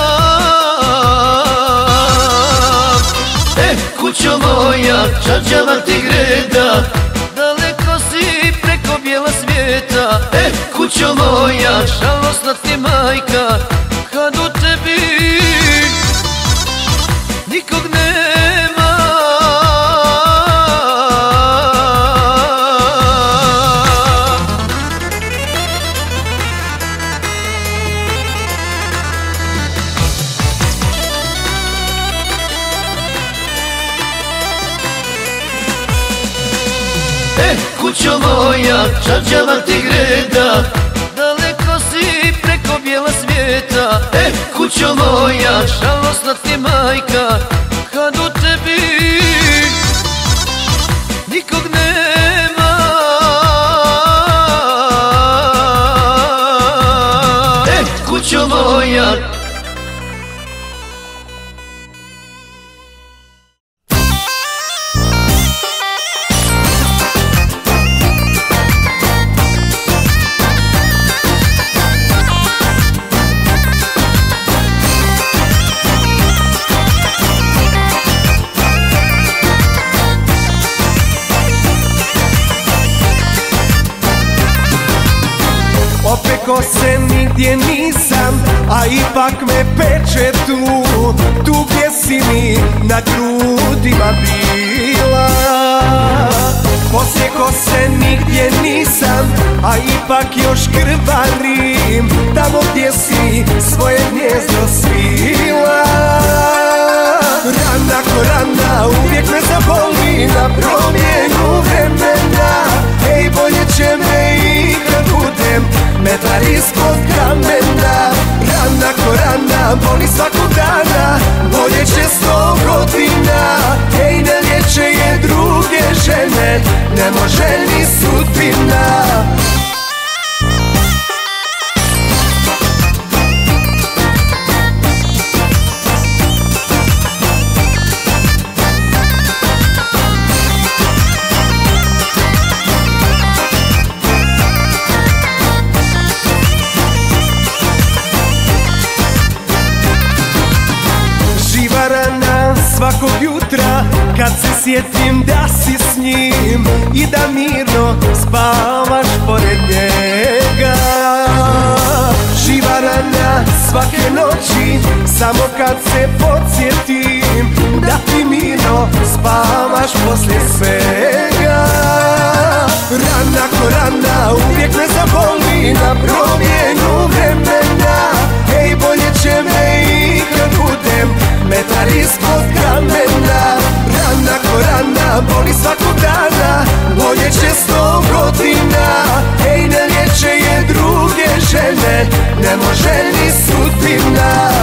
E, kućo moja, čađava ti greda, daleko si preko bijela svijeta. E, kućo moja, žalosna ti majka, kad u tebi nikog nema. E, kućo moja, čađava ti greda, daleko si preko bijela svijeta. E, kućo moja, žalosna ti majka, kad u tebi nikog nema. E, kućo moja. Opeko se nigdje nisam, a ipak me peče tu, tu gdje si mi na grudima bila. Posjeko se nigdje nisam, a ipak još krvarim, tamo gdje si svoje gnjezdo svila. Rana ko rana uvijek me zaboli na promjenu vremena. Ej, bolje će me i kad budem metar ispod kamena. Rana ko rana boli svakog dana, bolje će sto godina. Ej, ne liječe je druge žene, ne može ni sudbina. Svakog jutra kad se sjetim da si s njim i da mirno spavaš pored njega. Živa rana svake noći samo kad se podsjetim da ti mirno spavaš poslije svega. Rana ko rana uvijek me zaboli na promjenu vremena. Ej, bolje će me i kad budem metar ispod kamena. Rana ko rana boli svakog dana, bolje će sto godina. Ej, ne liječe je druge žene, ne može ni sudbina.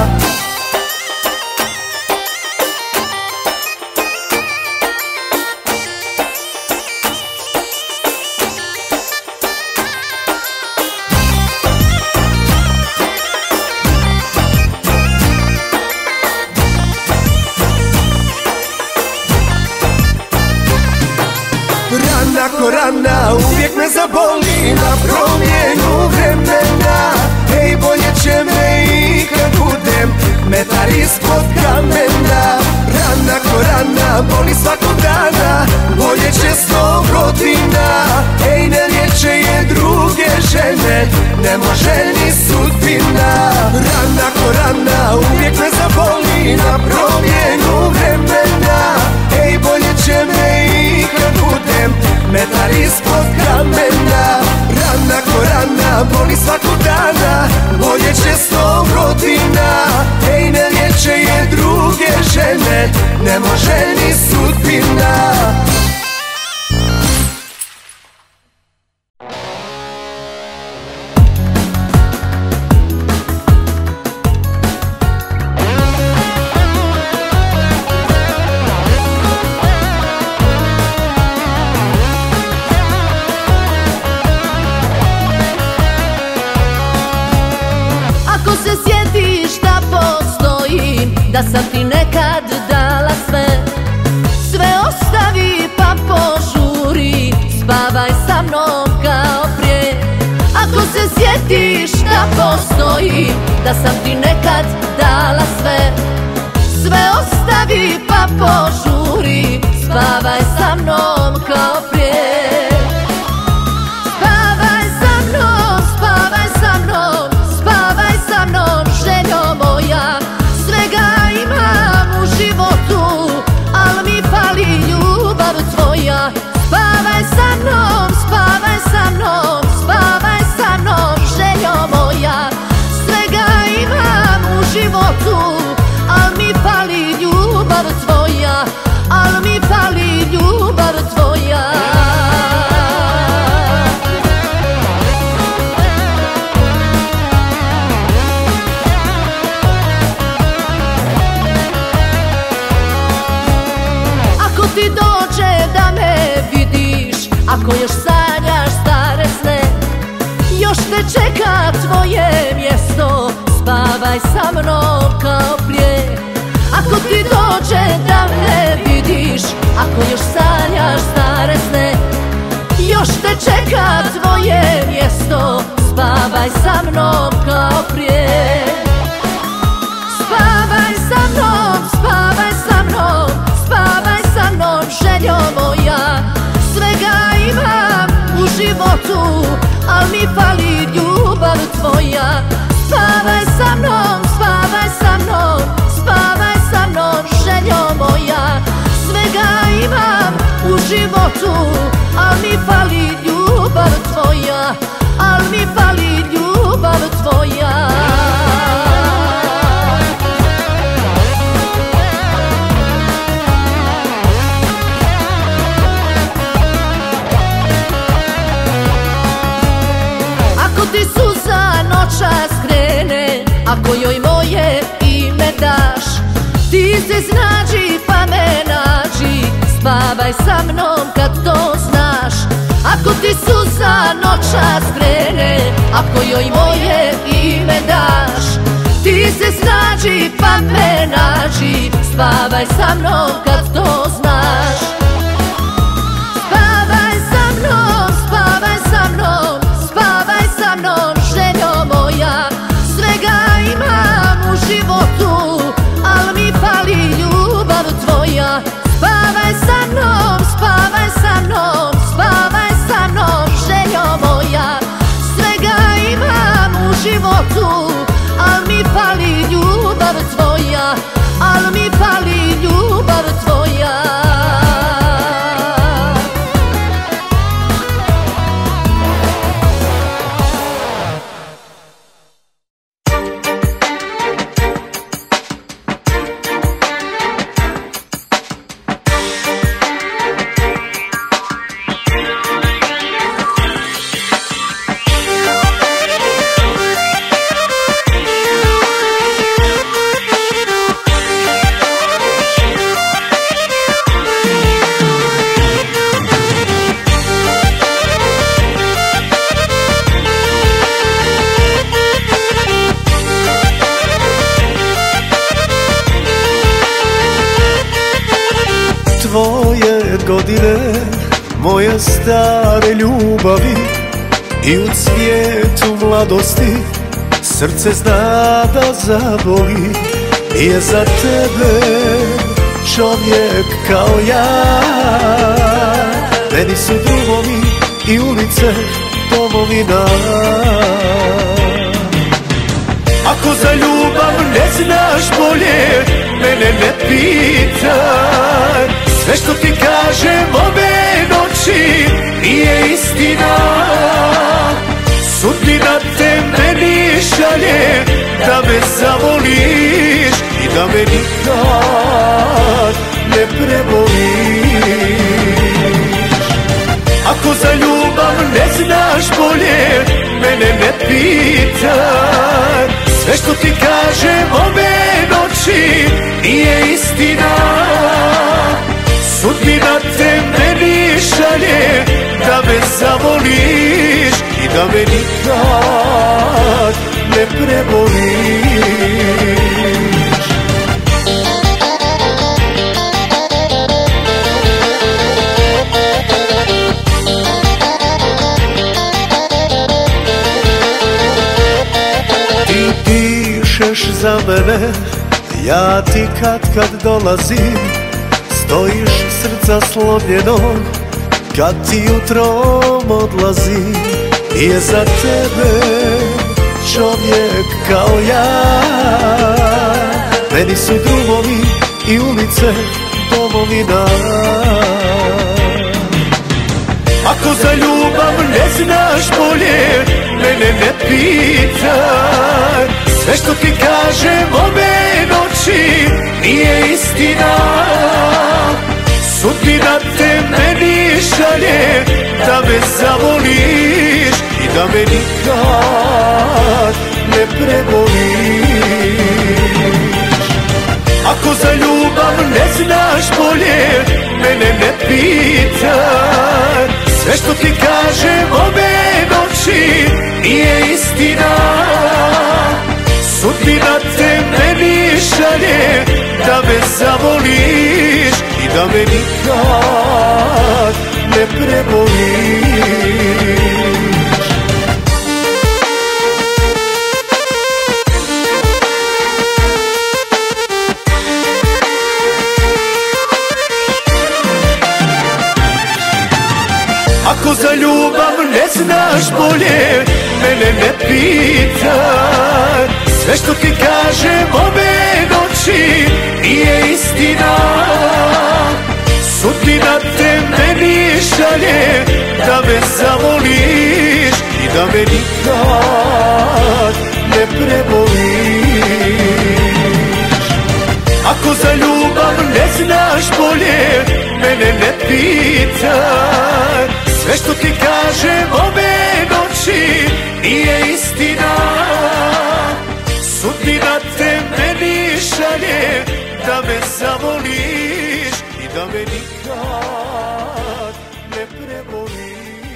Rana ko rana uvijek me zaboli na promjenu vremena. Ej, bolje će će me i kad budem metar ispod kamena. Rana ko rana, boli svakog dana, bolje će sto godina. Ej, ne liječe je druge žene, ne može ni sudbina. Rana ko rana, uvijek me zaboli na promjenu vremena. Ej, bolje će me i kad budem metar ispod kamena. Rana ko rana, boli svakog dana, bolje će sto godina. Ej, ne liječe je druge žene, ne može ni sudbina. Da sam ti nekad dala sve, sve ostavi pa požuri, spavaj sa mnom kao prije. Ako se sjetiš da postoji, da sam ti nekad dala sve, sve ostavi pa požuri, spavaj sa mnom kao prije. Spavaj sa mnom, spavaj sa mnom, spavaj sa mnom, željo moja. Svega imam u životu, al mi fali ljubav tvoja. Spavaj sa mnom, spavaj sa mnom, spavaj sa mnom, željo moja. Svega imam u životu, al mi fali ljubav tvoja, al mi fali ljubav tvoja. Ti dođe da me vidiš, ako još sanjaš stare sne, još te čeka tvoje mjesto, spavaj sa mnom kao prije. Ako ti dođe da me vidiš, ako još sanjaš stare sne, još te čeka tvoje mjesto, spavaj sa mnom kao prije. Spavaj sa mnom, spavaj sa mnom, spavaj sa mnom, željo moja. Svega imam u životu, al mi fali ljubav tvoja. Spavaj sa mnom, spavaj sa mnom, spavaj sa mnom, željo moja. Svega imam u životu, al mi fali ljubav tvoja, al mi fali ljubav tvoja. Ti suza noćas krene, ako joj moje ime daš, ti se snađi pa me nađi, spavaj sa mnom kad to znaš. Ako ti suza noćas krene, ako joj moje ime daš, ti se snađi pa me nađi, spavaj sa mnom kad to znaš. Spavaj sa mnom, spavaj sa mnom, spavaj sa mnom, željo moja. Svega imam u životu, al mi fali ljubav tvoja. Spavaj sa mnom, spavaj sa mnom, spavaj sa mnom, željo moja. Svega imam u životu, al mi fali ljubav tvoja, al mi fali ljubav tvoja. Tvoje godine, moje stare ljubavi, i u cvijetu mladosti Srce zna da zaboli, nije za tebe čovjek kao ja. Meni su drugovi i ulice domovina. Ako za ljubav ne znaš bolje, mene ne pitaj. Sve što ti kažem ove noći nije istina. Sudbina te meni šalje da me zavoliš i da me nikad ne preboliš. Ako za ljubav ne znaš bolje, mene ne pitaj. Sve što ti kažem ove noći nije istina. Sudbina te meni šalje da me zavoliš i da me nikad ne preboliš. Ti pišeš za mene, ja ti kad kad dolazim. Stojiš srca slomljenog kad ti jutrom odlazi. Nije za tebe čovjek kao ja. Meni su drugovi i ulice domovina. Ako za ljubav ne znaš bolje, mene ne pitaj. Sve što ti kažem ove noći nije istina. Sudbina te meni šalje da me zavoliš i da me nikad ne preboliš. Ako za ljubav ne znaš bolje, mene ne pitaj. Sve što ti kažem ove noći nije istina. Sudbina te meni šalje da me zavoliš i da me nikad ne preboliš. Ako za ljubav ne znaš bolje, mene ne pitaj. Sve što ti kažem ove noći nije istina. Sudbina te meni šalje da me zavoliš i da me nikad ne preboliš. Ako za ljubav ne znaš bolje, mene ne pitaj. Sve što ti kažem ove noći nije istina. Sudbina te meni šalje da me zavoliš i da me nikad ne preboliš.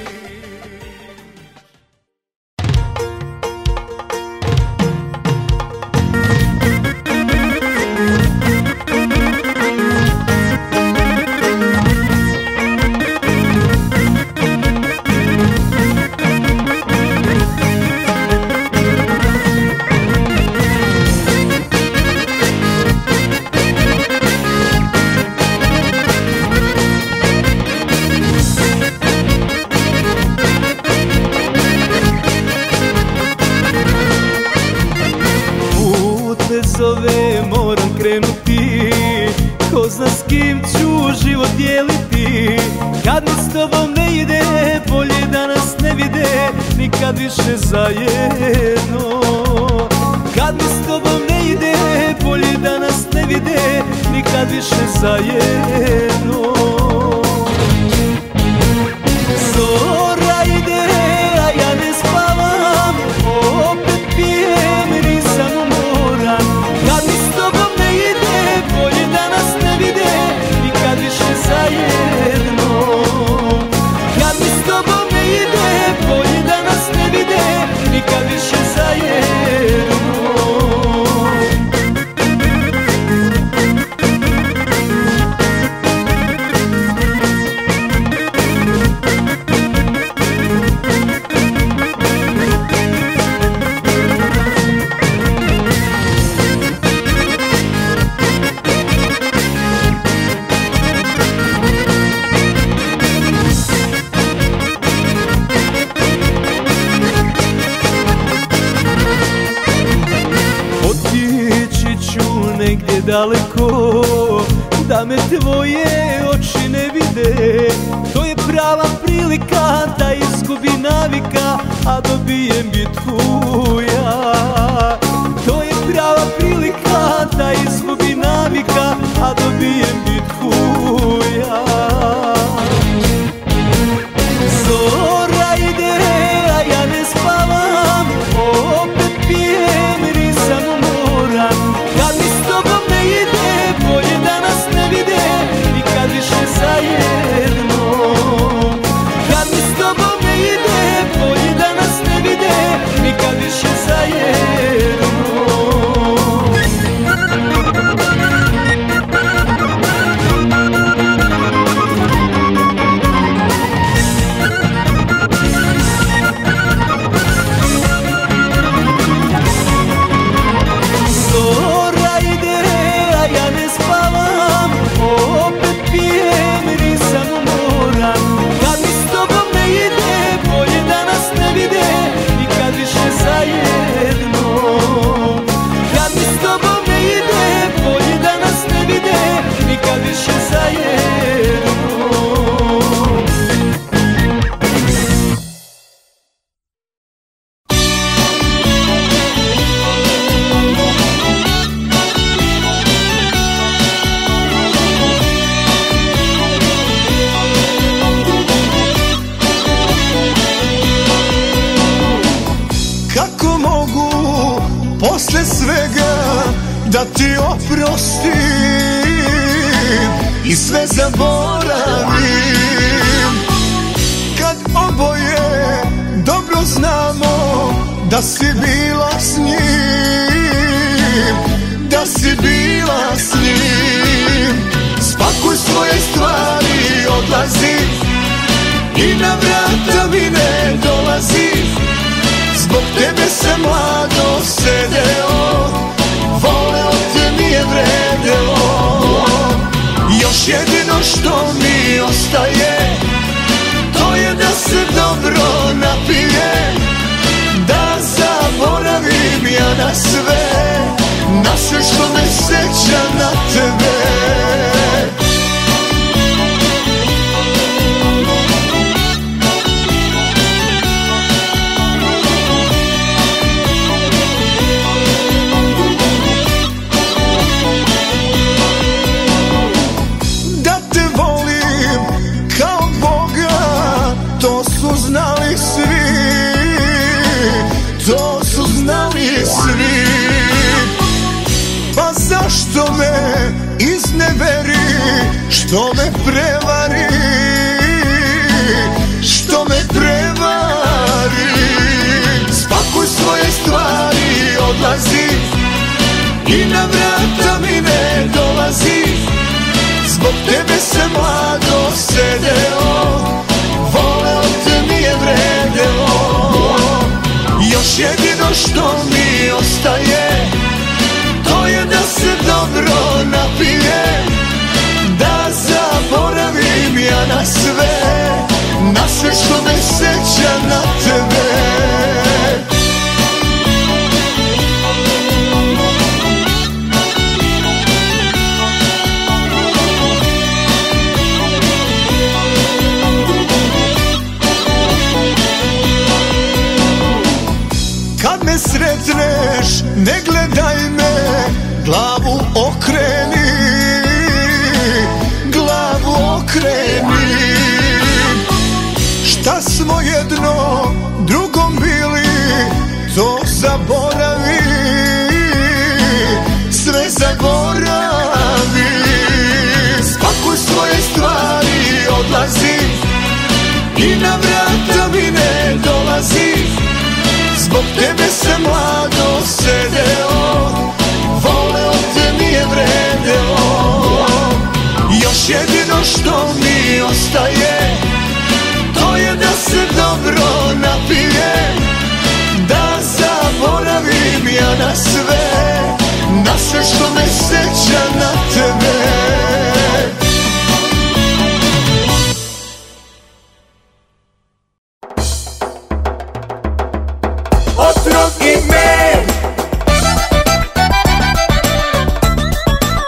Moram krenuti, ko zna s kim ću život dijeliti. Kad mi s tobom ne ide, bolje da nas ne vide nikad više zajedno. Kad mi s tobom ne ide, bolje da nas ne vide nikad više zajedno. Zora ide, a ja ne spavam, opet pijem, nisam umoran. Kad mi s tobom ne ide, bolje da nas ne vide nikad više zajedno. Kad mi s tobom ne ide, bolje da nas ne vide nikad više zajedno. predaleko, da me tvoje oči ne vide. To je prava prilika da izgubim navika, a dobijem bitku ja. To je prava prilika da izgubim navika, a dobijem bitku ja. Zora ide, a ja ne spavam, opet pijem, nisam umoran. Kad mi s tobom ne ide, bolje da nas ne vide, nikad više zajedno. Kad mi s tobom ne ide, bolje da nas ne vide, nikad više zajedno. Posle svega da ti oprostim i sve zaboravim, kad oboje dobro znamo da si bila s njim, da si bila s njim. Spakuj svoje stvari, odlazi i na vrata mi ne dolazi. Zbog tebe sam mlado sedeo, voleo te nije vredelo. Još jedino što mi ostaje, to je da se dobro napijem, da zaboravim ja na sve, na sve što me seća na tebe. Znali svi, to su znali svi. Pa zašto me izneveri, što me prevari, što me prevari. Spakuj svoje stvari, odlazi i na vrata mi ne dolazi. Zbog tebe sam mlado sedeo, voleo te nije vredelo. Još jedino što mi ostaje, to je da se dobro napijem, da zaboravim ja na sve, na sve što me seća na tebe. Sretneš, ne gledaj me, glavu okreni, glavu okreni. Šta smo jedno drugom bili, to zaboravi, sve zaboravi. Spakuj svoje stvari, odlazi i na vrata mi ne dolazi. Zbog tebe sam mlado sedeo, voleo te nije vredelo. Još jedino što mi ostaje, to je da se dobro napijem, da zaboravim ja na sve, na sve što me seća na tebe. Otrov i med,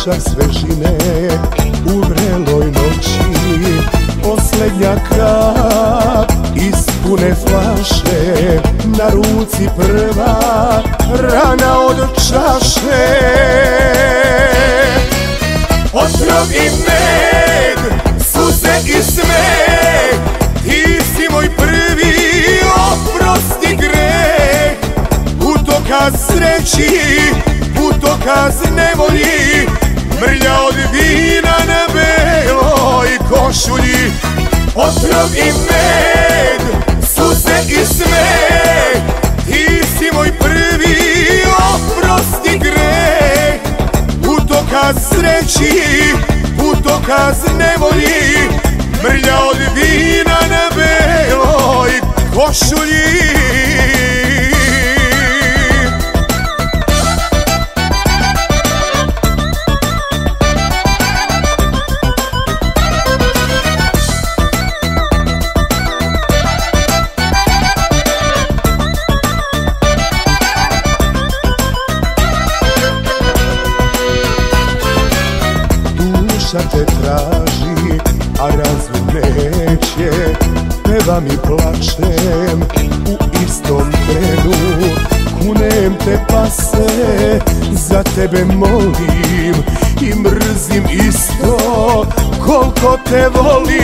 Duša svežine u vreloj noći, posljednja kap iz pune flaše, na ruci prva rana od čaše. Otrov i med, suze i smeh, ti si moj prvi oprosti greh. Putokaz sreći, putokaz nevolji, mrlja od vina na beloj košulji. Otrov i med, suze i smeh, ti si moj prvi oprosti greh. Putokaz sreći, putokaz nevolji, mrlja od vina na beloj košulji. Duša te traži, a razum neće, pevam i plačem u istom trenu. Kunem te pa se za tebe molim i mrzim isto koliko te volim.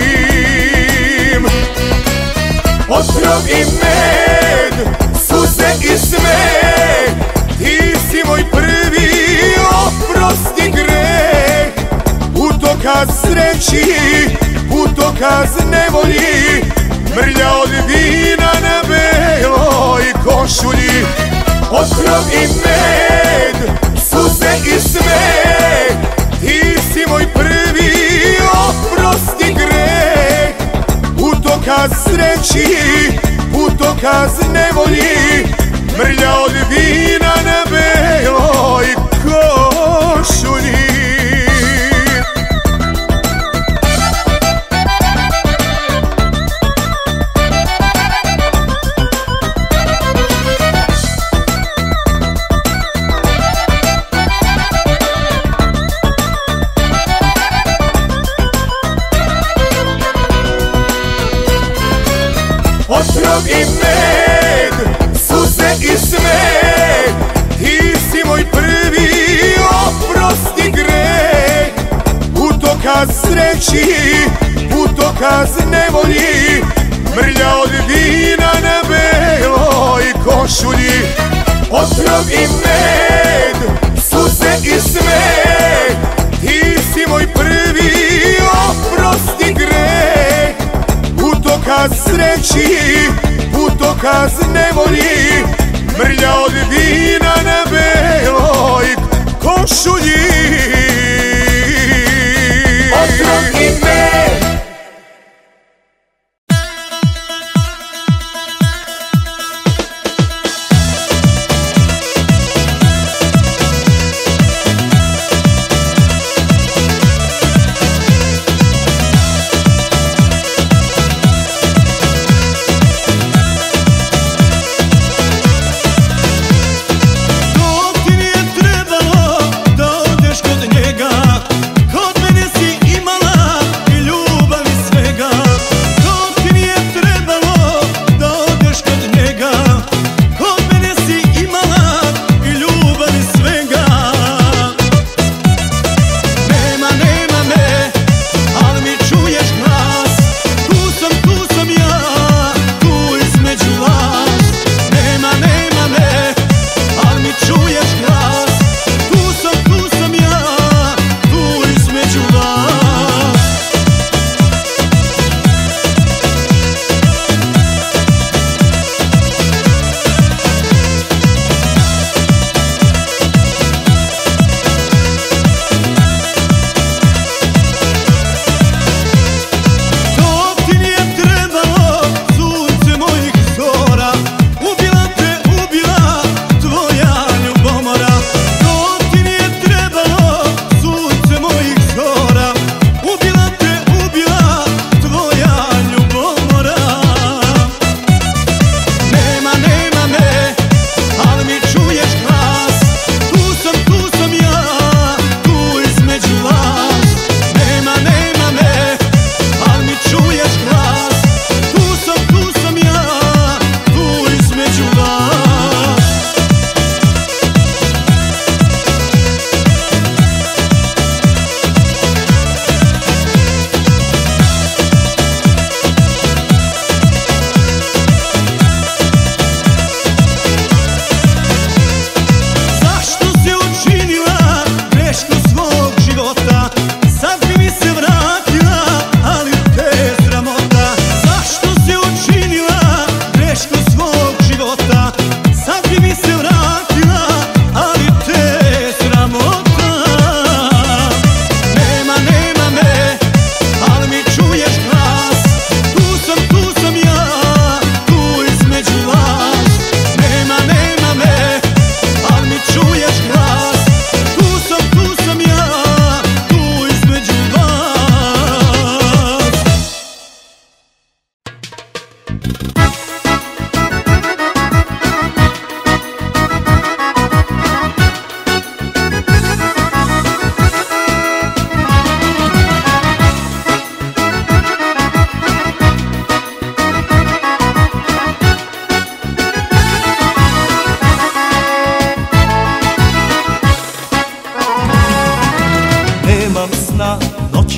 Otrov i med, suze i smeh, ti si moj prvi oprosti greh. Putokaz sreći, putokaz nevolji, mrlja od vina na beloj košulji. Otrov i med, suze i smeh, ti si moj prvi oprosti greh. Putokaz sreći, putokaz nevolji, mrlja od vina na beloj košulji. Otrov i med, suze i smeh, ti si moj prvi oprosti greh. Putokaz sreći, putokaz nevolji, mrlja od vina na beloj košulji. Otrov i med, suze i smeh, ti si moj prvi oprosti greh. Putokaz sreći, putokaz nevolji, mrlja od vina na beloj košulji. Otrov i med.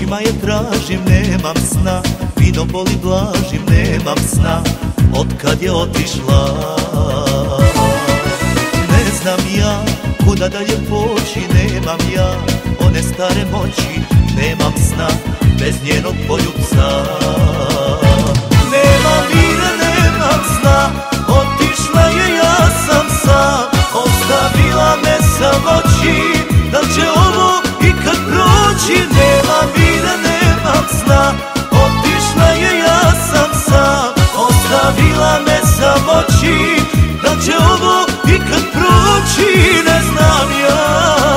Noćima je tražim, nemam sna, vino boli blažim, nemam sna, otkad je otišla. Ne znam ja kuda dalje poći, nemam ja one stare moći, nemam sna bez njenog poljubca. Nemam mira, nemam sna, otišla je, ja sam sam, ostavila me samoći, da li će ovo ikad proći? Nemam mira, nemam sna, otišla je, ja sam sam, ostavila me samoći, da li će ovo ikad proći? Ne znam ja.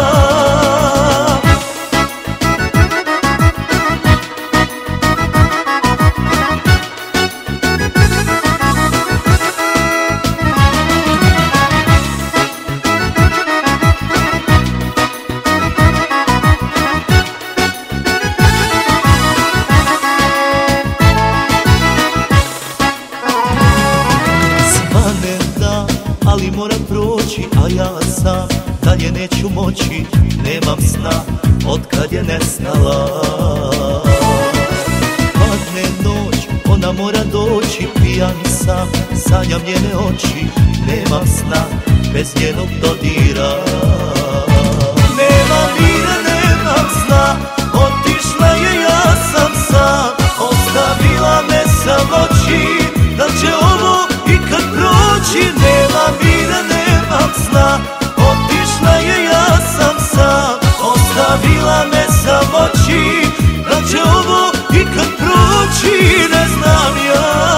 Ali mora proći, a ja sam dalje neću moći, nemam sna otkad je nestala. Padne noć, ona mora doći, pijan sam, sanjam njene oči, nemam sna bez njenog dodira. Nemam mira, nemam sna, otišla je, ja sam sam, ostavila me samoći, da li će ovo ikad proći? Nemam mira, nemam sna, otišla je, ja sam sam, ostavila me samoći, da li će ovo ikad proći? Ne znam ja.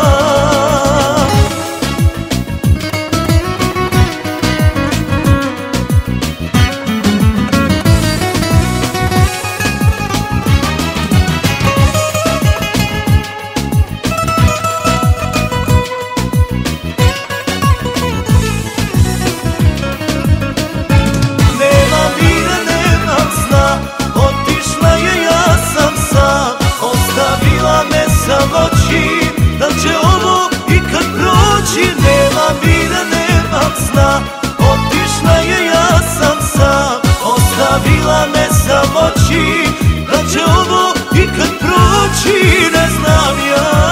Da li će ovo ikad proći? Nemam mira, nemam sna, otišla je, ja sam sam, ostavila me samoći, da li će ovo ikad proći? Ne znam ja.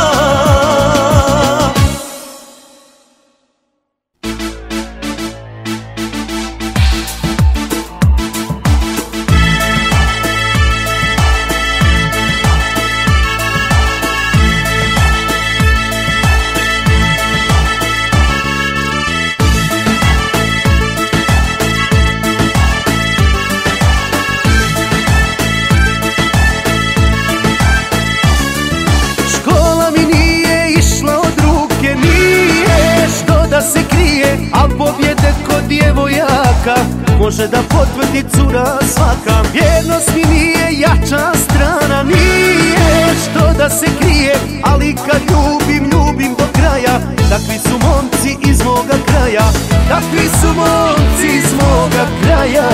Al pobjede kod djevojaka može da potvrdi cura svaka. Vjernost mi nije jača strana, nije što da se krije, ali kad ljubim, ljubim do kraja. Takvi su momci iz moga kraja, takvi su momci iz moga kraja.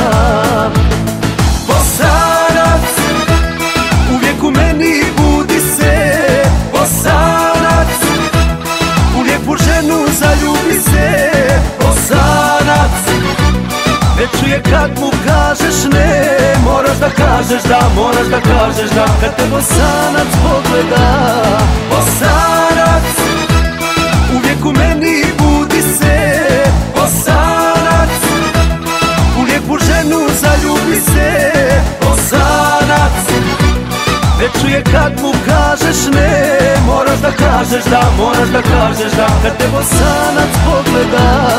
Bosanac, uvijek u meni budi se, Bosanac, u lijepu ženu zaljubi se. Bosanac, ne čuje kad mu kažeš ne, moraš da kažeš da, moraš da kažeš da, kad te Bosanac pogleda. Bosanac, uvijek u meni budi se, Bosanac, u lijepu ženu zaljubi se. Bosanac, ne čuje kad mu kažeš ne, moraš da kažeš da, moraš da kažeš da, kad te Bosanac pogleda.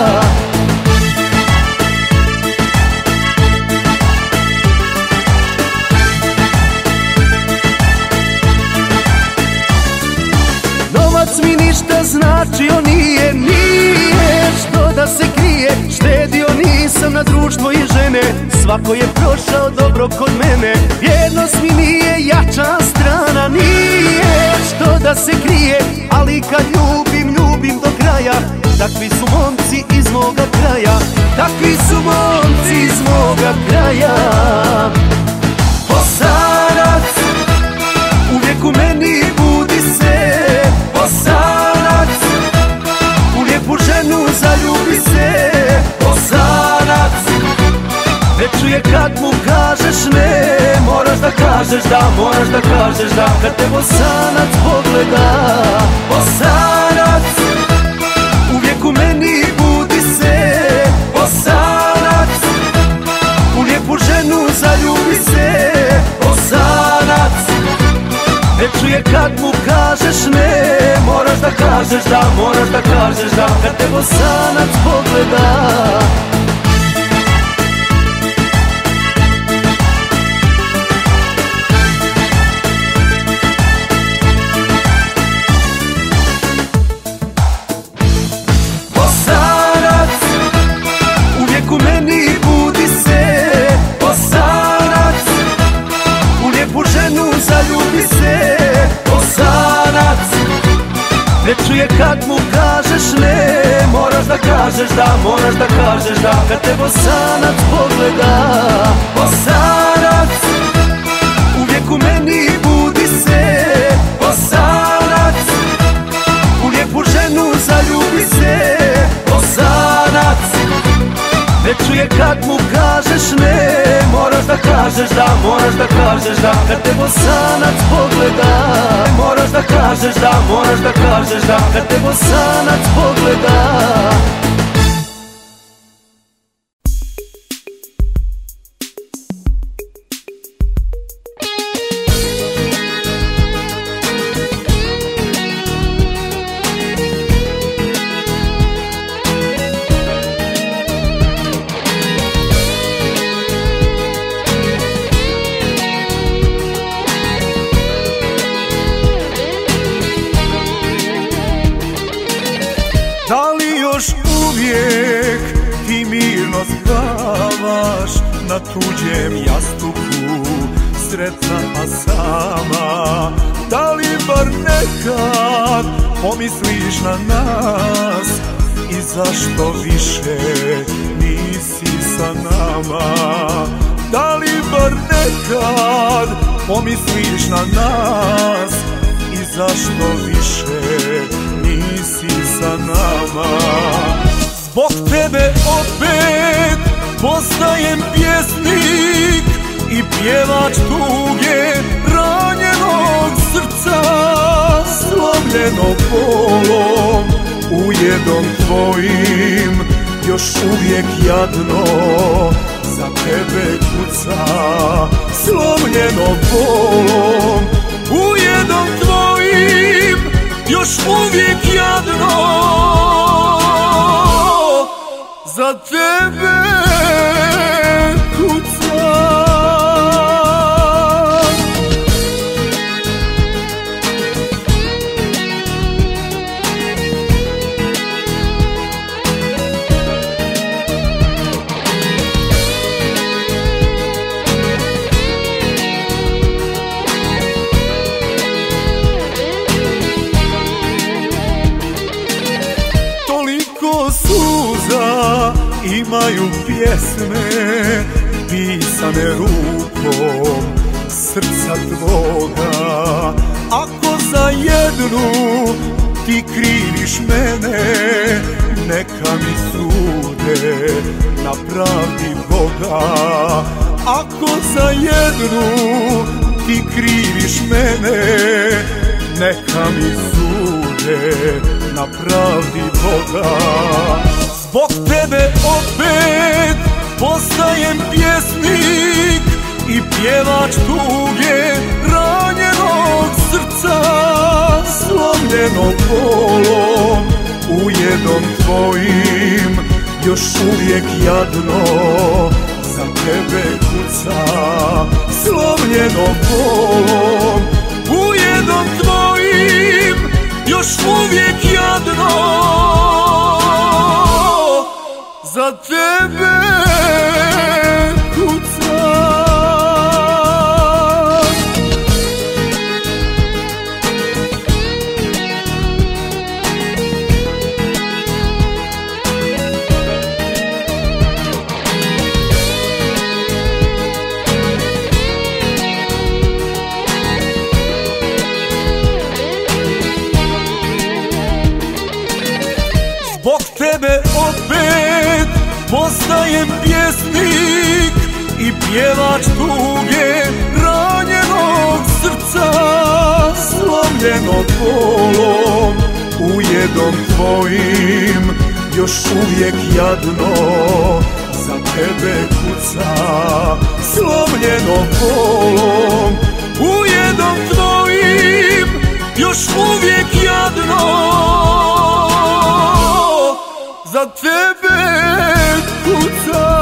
Novac mi ništa značio nije, nije što da se krije, štedio nisam na društvo i žene, svako je prošao dobro kod mene. Vjernost mi nije jača strana, nije što da se krije, ali kad ljubim, ljubim do kraja. Takvi su momci iz moga kraja, takvi su momci iz moga kraja. Bosanac, uvijek u meni budi se, Bosanac, u lijepu ženu zaljubi se. Bosanac, ne čuje kad mu kažeš ne, moraš da kažeš da, moraš da kažeš da, kad te Bosanac pogleda. Bosanac, uvijek u meni budi se. Bosanac, u lijepu ženu zaljubi se. Bosanac, ne čuje kad mu kažeš ne. Moraš da kažeš da, moraš da kažeš da, kad te Bosanac pogleda. Bosanac, uvijek u meni budi se. Bosanac, u lijepu ženu zaljubi se. Bosanac, ne čuje kad mu kažeš ne. Moraš da kažeš da, moraš da kažeš da, kad te Bosanac pogleda. Bosanac, uvijek u meni budi se. Bosanac, u lijepu ženu zaljubi se. Bosanac, ne čuje kad mu kažeš ne. Moraš da kažeš da, moraš da kažeš da, kad te Bosanac pogleda. Moraš da kažeš da, moraš da kažeš da, kad te Bosanac pogleda. Da li još uvijek ti mirno spavaš na tuđem jastuku, sretna a sama? Da li bar nekad pomisliš na nas i zašto više nisi sa nama? Da li bar nekad pomisliš na nas i zašto više nisi sa nama? Zbog tebe opet postajem pjesnik i pjevač tuge ranjenog srca, slomljenog bolom, ujedom tvojim, još uvijek jadno za tebe kuca. Slomljenog bolom, ujedom tvojim, još uvijek jadno za tebe kuca. Suza imaju pjesme pisane rukom srca tvoga. Ako za jednu ti kriviš mene, neka mi sude na pravdi Boga. Ako za jednu ti kriviš mene, neka mi sude na pravdi Boga. Zbog tebe opet postajem pjesnik i pjevač tuge ranjenog srca, slomljenog bolom, ujedom tvojim, još uvijek jadno za tebe kuca. Slomljenog bolom, ujedom tvojim, još uvijek jadno za tebe kuca. Zbog tebe opet postajem pjesnik i pjevač tuge ranjenog slomljeno kolom, ujedom tvojim još uvijek jadno za tebe kuca. Slomljeno kolom, ujedom tvojim još uvijek jadno za tebe kuca.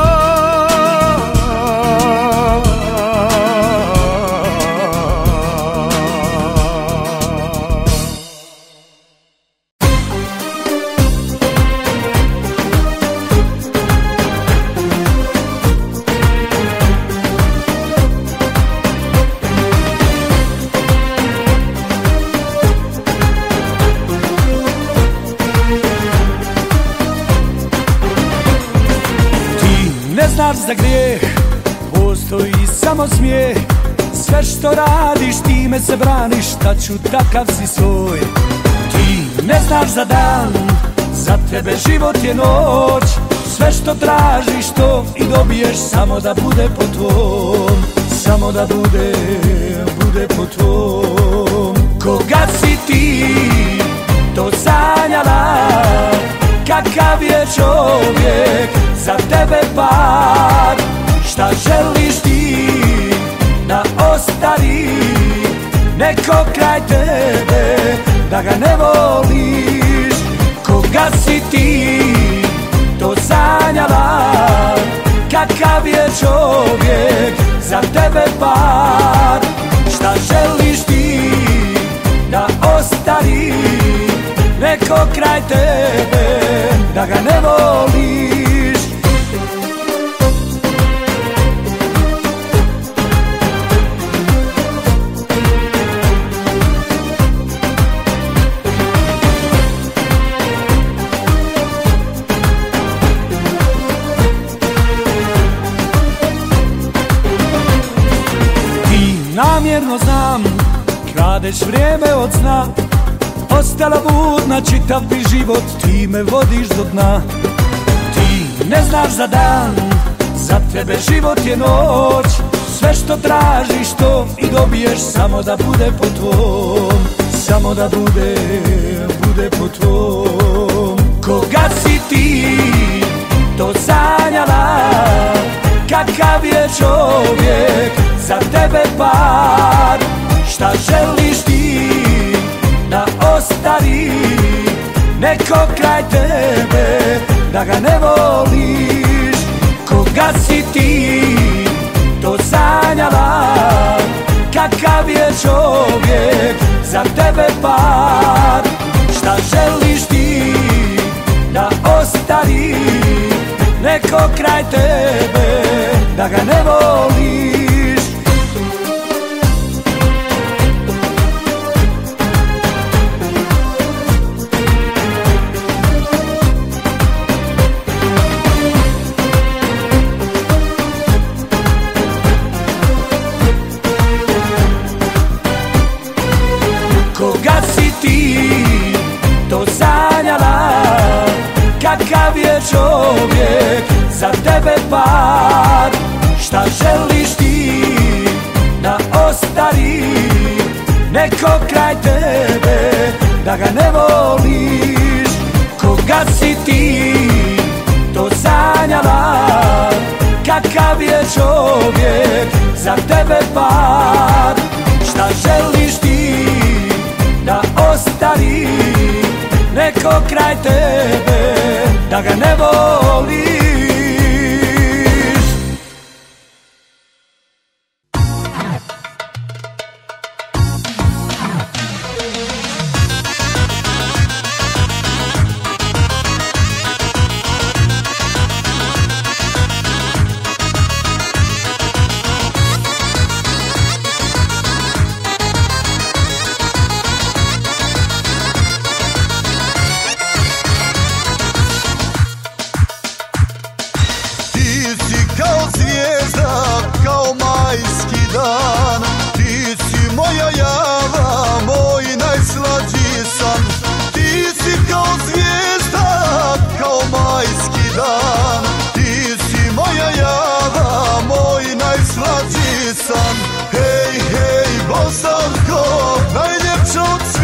Znaš za grijeh, postoji samo smijeh. Sve što radiš, time se braniš, taču takav si svoj. Ti ne znaš za dan, za tebe život je noć. Sve što tražiš to i dobiješ, samo da bude po tvom. Samo da bude, bude po tvom. Koga si ti to sanjala, kakav je čovjek za tebe par? Šta želiš ti da ostari neko kraj tebe, da ga ne voliš? Koga si ti to sanjala, kakav je čovjek za tebe par? Šta želiš ti da ostari neko kraj tebe, da ga ne voliš? Ti namjerno znam, kradeš vrijeme od sna. Ostala budna čitav bi život, ti me vodiš do dna. Ti ne znaš za dan, za tebe život je noć. Sve što tražiš to i dobiješ, samo da bude po tvom. Samo da bude, bude po tvom. Koga si ti to sanjala, kakav je čovjek za tebe par? Šta želiš ti da ostari neko kraj tebe, da ga ne voliš? Koga si ti to sanjala, kakav je čovjek za tebe par? Šta želiš ti da ostari neko kraj tebe, da ga ne voliš? Koga si ti to sanjala, kakav je čovjek za tebe par? Šta želiš ti da ostari neko kraj tebe, da ga ne voliš? Koga si ti to sanjala, kakav je čovjek za tebe par? Šta želiš ti da ostari neko kraj tebe, da ga ne voliš? Hej, hej, Bosanko, najljepša od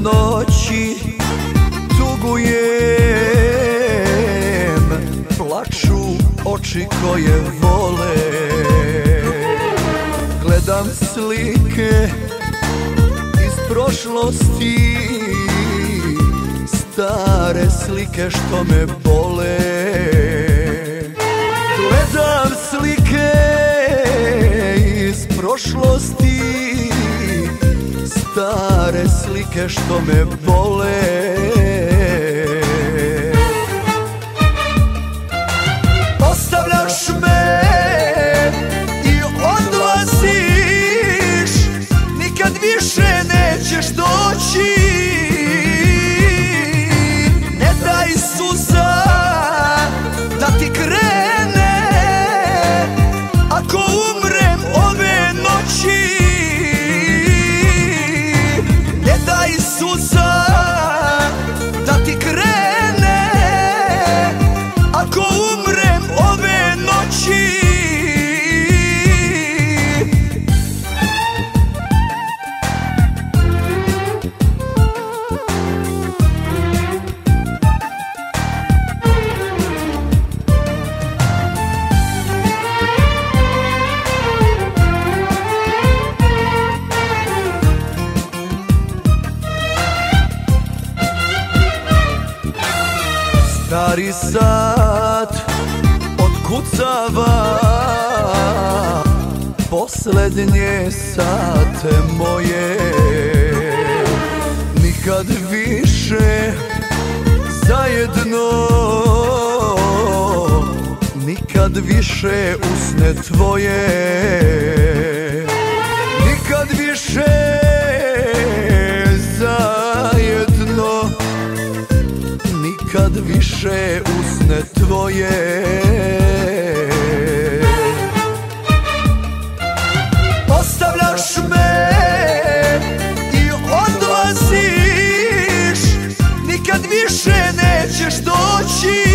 noći tugujem, plaču oči koje vole. Gledam slike iz prošlosti, stare slike što me bole. Gledam slike iz prošlosti, stare slike što me bole. Ostavljaš me i odlaziš, nikad više nećeš doći. Ne daj suza da ti krene, ako umrem ove noći. Ne daj suza da ti krene, ako umrem ove noći. Stari sat otkucava poslednje sate moje. Nikad više zajedno, nikad više usne tvoje. Nikad više zajedno, nikad više usne tvoje. Ostavljaš me i odlaziš, nikad više nećeš doći.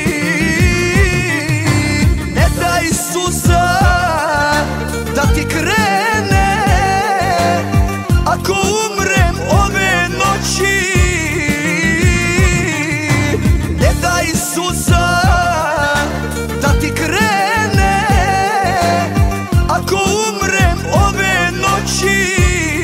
Ne daj suza da ti krene, ako umrem ove noći. Ne daj suza da ti krene, ako umrem ove noći.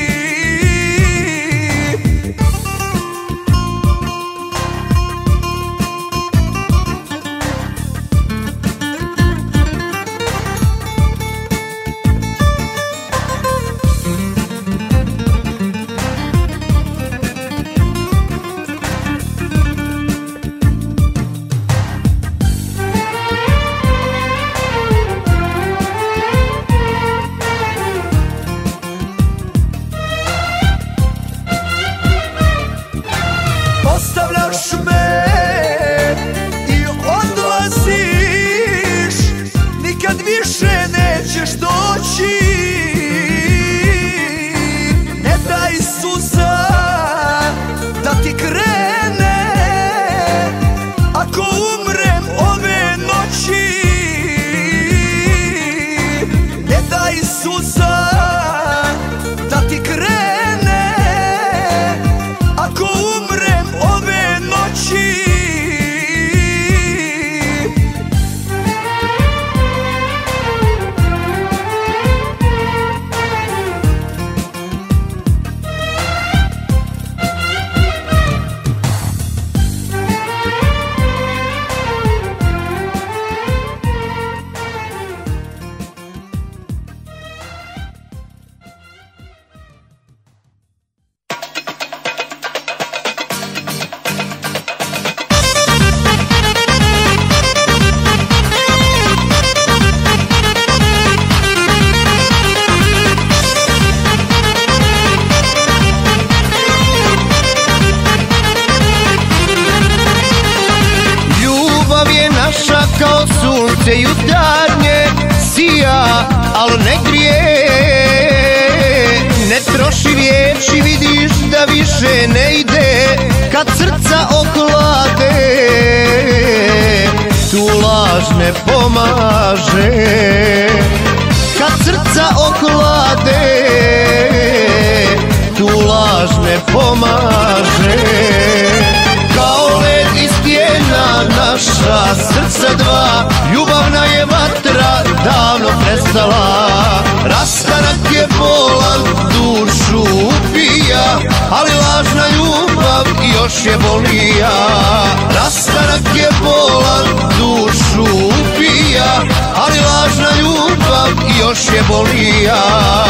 Ostavljaš me i odlaziš, nikad više nećeš doći. Ne daj suza da ti krene, ako umrem ove noći. Ne daj suza da ti krene, ako umrem ove noći. Kao sunce jutarnje sija, al ne grije. Ne troši riječi, vidiš da više ne ide. Kad srca ohlade, tu laž ne pomaže. Kad srca ohlade, tu laž ne pomaže. Kao led iz stijena naša srca dva, ljubavna je vatra davno prestala. Rastanak je bolan, dušu ubija, ali lažna ljubav još je bolnija. Rastanak je bolan, dušu ubija, ali lažna ljubav još je bolnija.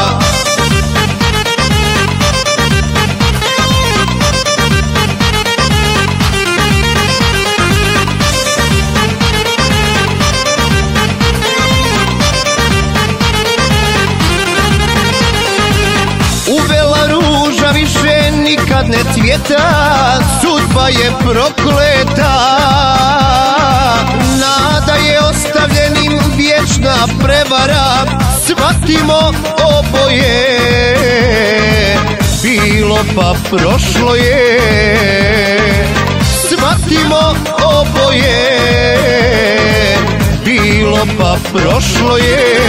Uvela ruža više nikad ne cvjeta, sudba je prokleta. Nada je ostavljenim vječna prevara, shvatimo oboje. Bilo pa prošlo je, shvatimo oboje. Bilo pa prošlo je.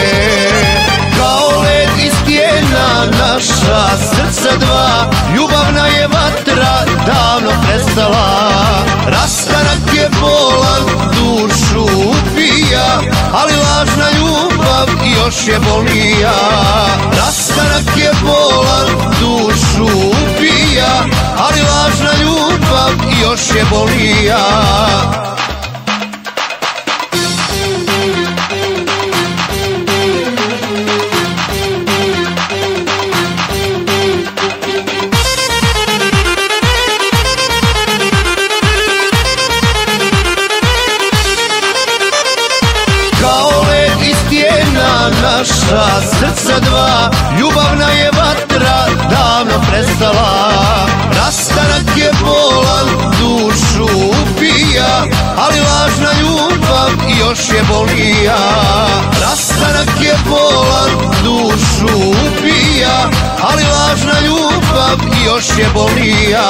Kao led iz stijena naša srca dva, ljubavna je vatra davno prestala. Rastanak je bolan, dušu ubija, ali lažna ljubav još je bolnija. Rastanak je bolan, dušu ubija, ali lažna ljubav još je bolnija. Naša srca dva, ljubavna je vatra davno prestala. Rastanak je bolan, dušu ubija, ali lažna ljubav još je bolnija. Rastanak je bolan, dušu ubija, ali lažna ljubav još je bolnija.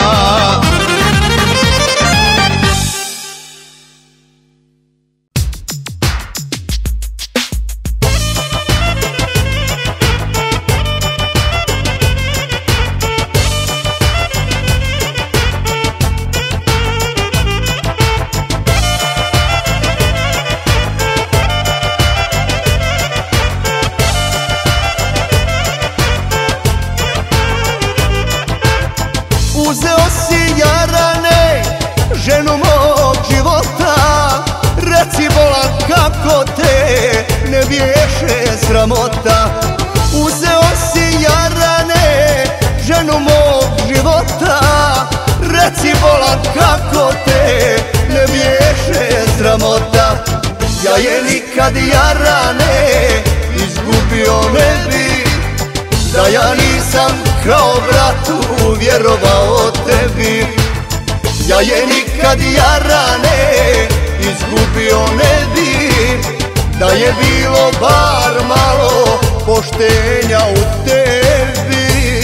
Uzeo si Jarane, ženu mog života, reci bolan kako te ne biješe sramota. Uzeo si Jarane, ženu mog života, reci bolan kako te ne biješe sramota. Ja je nikad Jarane izgubio ne bi, da ja nisam kao bratu vjerovao tebi. Ja je nikad Jarane izgubio ne bi, da je bilo bar malo poštenja u tebi.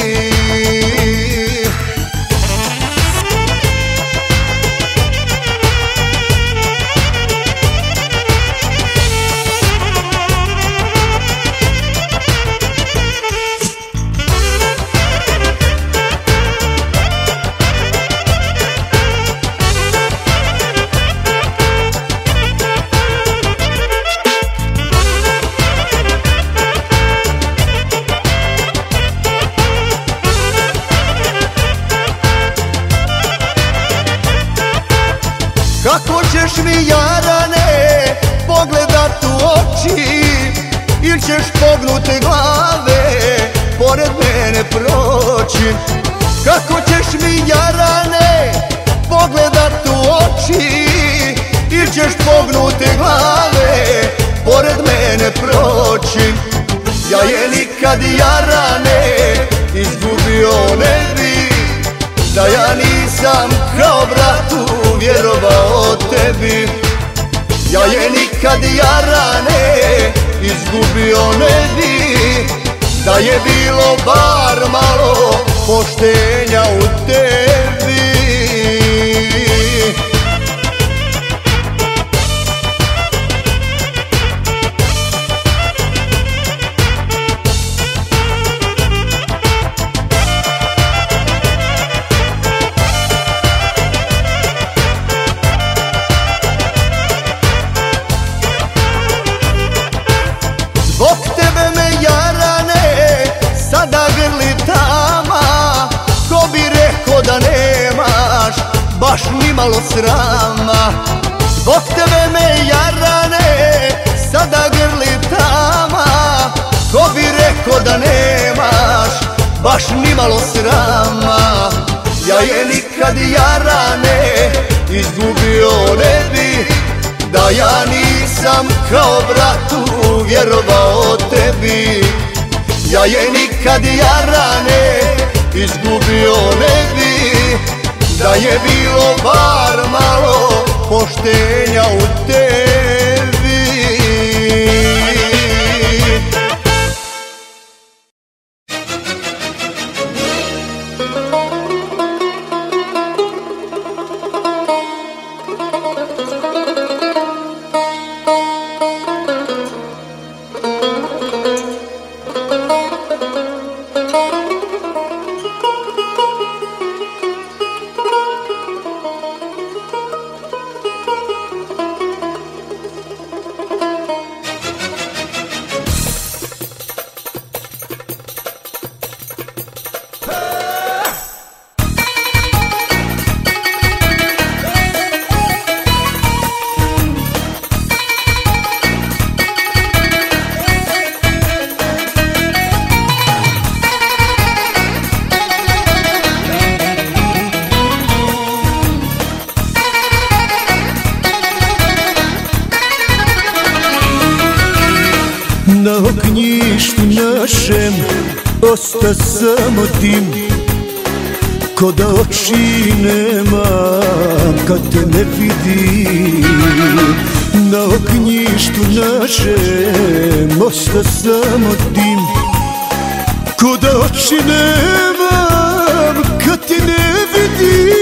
Kako ćeš mi Jarane pogledat u oči, ili ćeš pognute glave pored mene proći? Kako ćeš mi Jarane pogledat u oči, ili ćeš pognute glave pored mene proći? Ja je nikad Jarane izgubio ne bi, da ja nisam kao bratu vjerovao tebi. Ja je nikad Jarane izgubio ne bi, da je bilo bar malo poštenja u tebi. malo srama. Zbog tebe me jarane sada grli tama. Ko bi rekao da nemaš baš ni malo srama. Ja je nikad jarane izgubio ne bi, da ja nisam kao bratu vjerovao tebi. Ja je nikad jarane izgubio ne bi, da je bilo bar malo poštenja u tebi. Na ognjištu našem osta samo dim, ko da oči nemam kad te ne vidim. Na ognjištu našem osta samo dim, ko da oči nemam kad te ne vidim.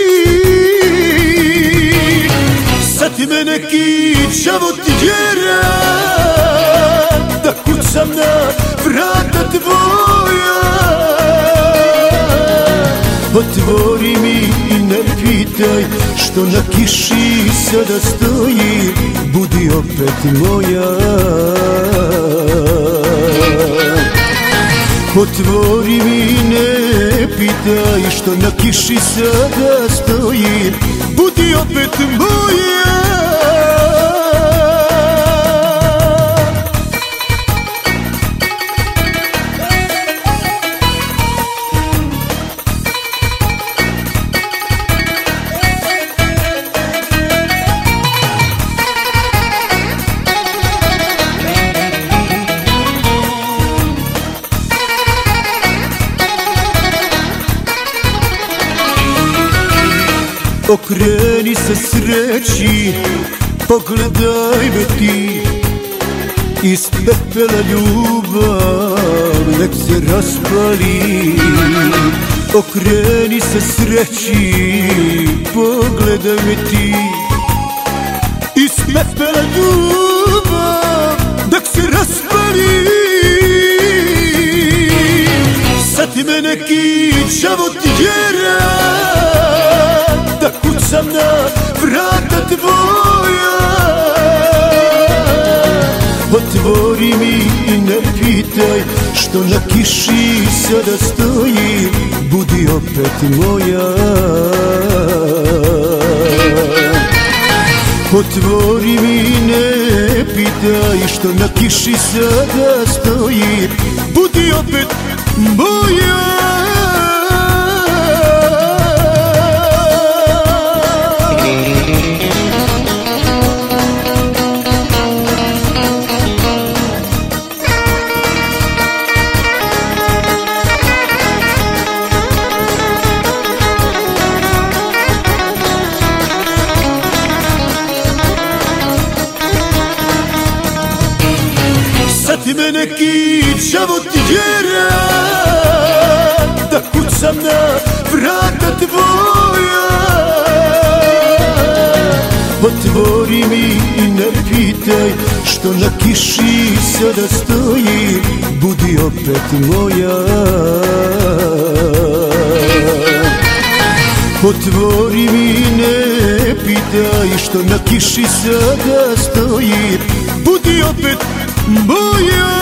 Sad ti me neki čavot tjera da kucam na vrata tvoja. Otvori mi i ne pitaj što na kiši sada stoji, budi opet moja. Otvori mi i ne pitaj što na kiši sada stoji, budi opet moja. Okreni se sreći, pogledaj me ti, iz pepela ljubav nek se raspali. Okreni se sreći, pogledaj me ti, iz pepela ljubav nek se raspali. Sad ti me neki čavot tjera da kucam na vrata tvoja. Otvori mi i ne pitaj što na kiši sada stoji, budi opet moja. Otvori mi i ne pitaj što na kiši sada stoji, budi opet moja. Sad ti me neki čavot tjera da kucam na vrata tvoja. Otvori mi i ne pitaj što na kiši sada stoji, budi opet moja. Otvori mi i ne pitaj što na kiši sada stoji, budi opet moja.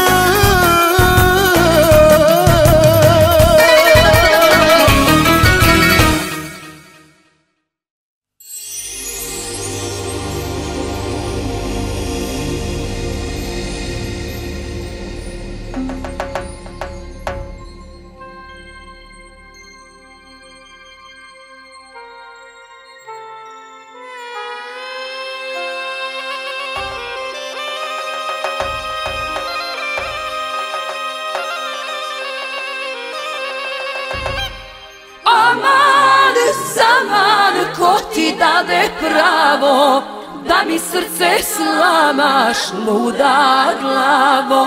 dade pravo da mi srce slamaš, luda glavo.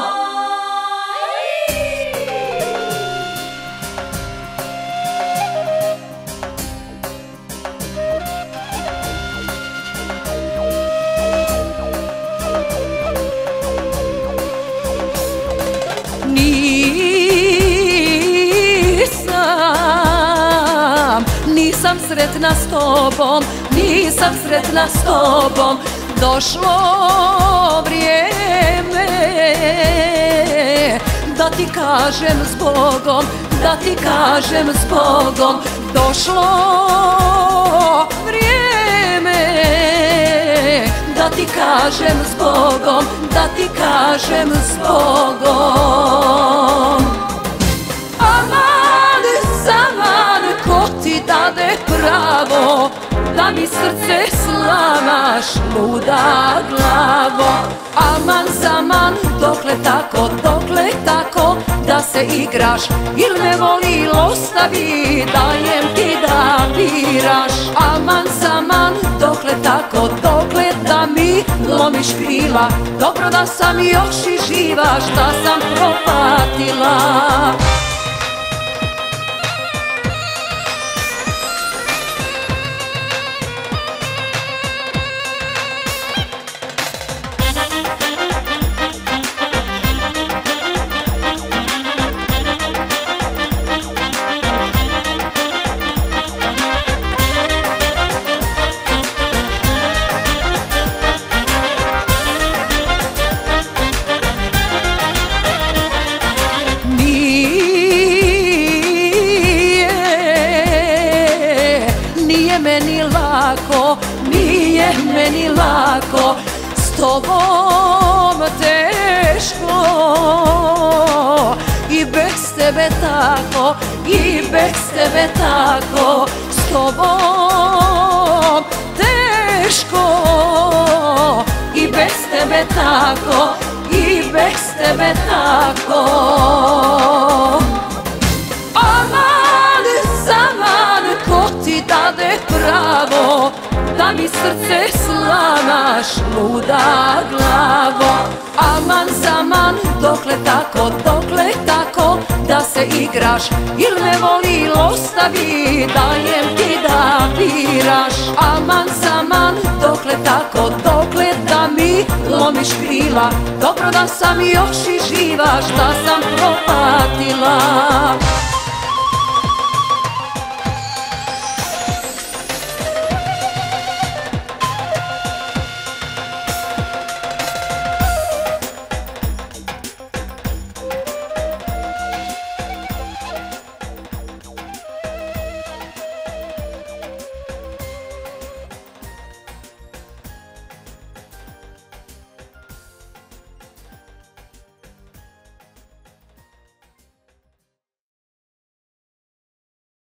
Nisam, nisam sretna s tobom, nisam sretna s tobom. Došlo vrijeme da ti kažem zbogom, da ti kažem zbogom. Došlo vrijeme da ti kažem zbogom, da ti kažem zbogom. Aman, zaman, ko ti dade pravo da mi srce slamaš, luda glavo. Aman, zaman, dokle tako, dokle tako da se igraš, il me voli il ostavi, dajem ti da biraš. Aman, zaman, dokle tako, dokle da mi lomiš krila, dobro da sam još i živa, šta sam propatila. Meni lako, nije meni lako, s tobom teško, i bez tebe tako, i bez tebe tako, s tobom teško, i bez tebe tako, i bez tebe tako. Aman, zaman, ko ti dade pravo da mi srce slamaš, luda glavo. Aman, zaman, dokle tako, dokle tako da se igraš, il me voli il ostavi, dajem ti da biraš. Aman, zaman, dokle tako, dokle da mi lomiš krila, dobro da sam još i živa, šta sam propatila.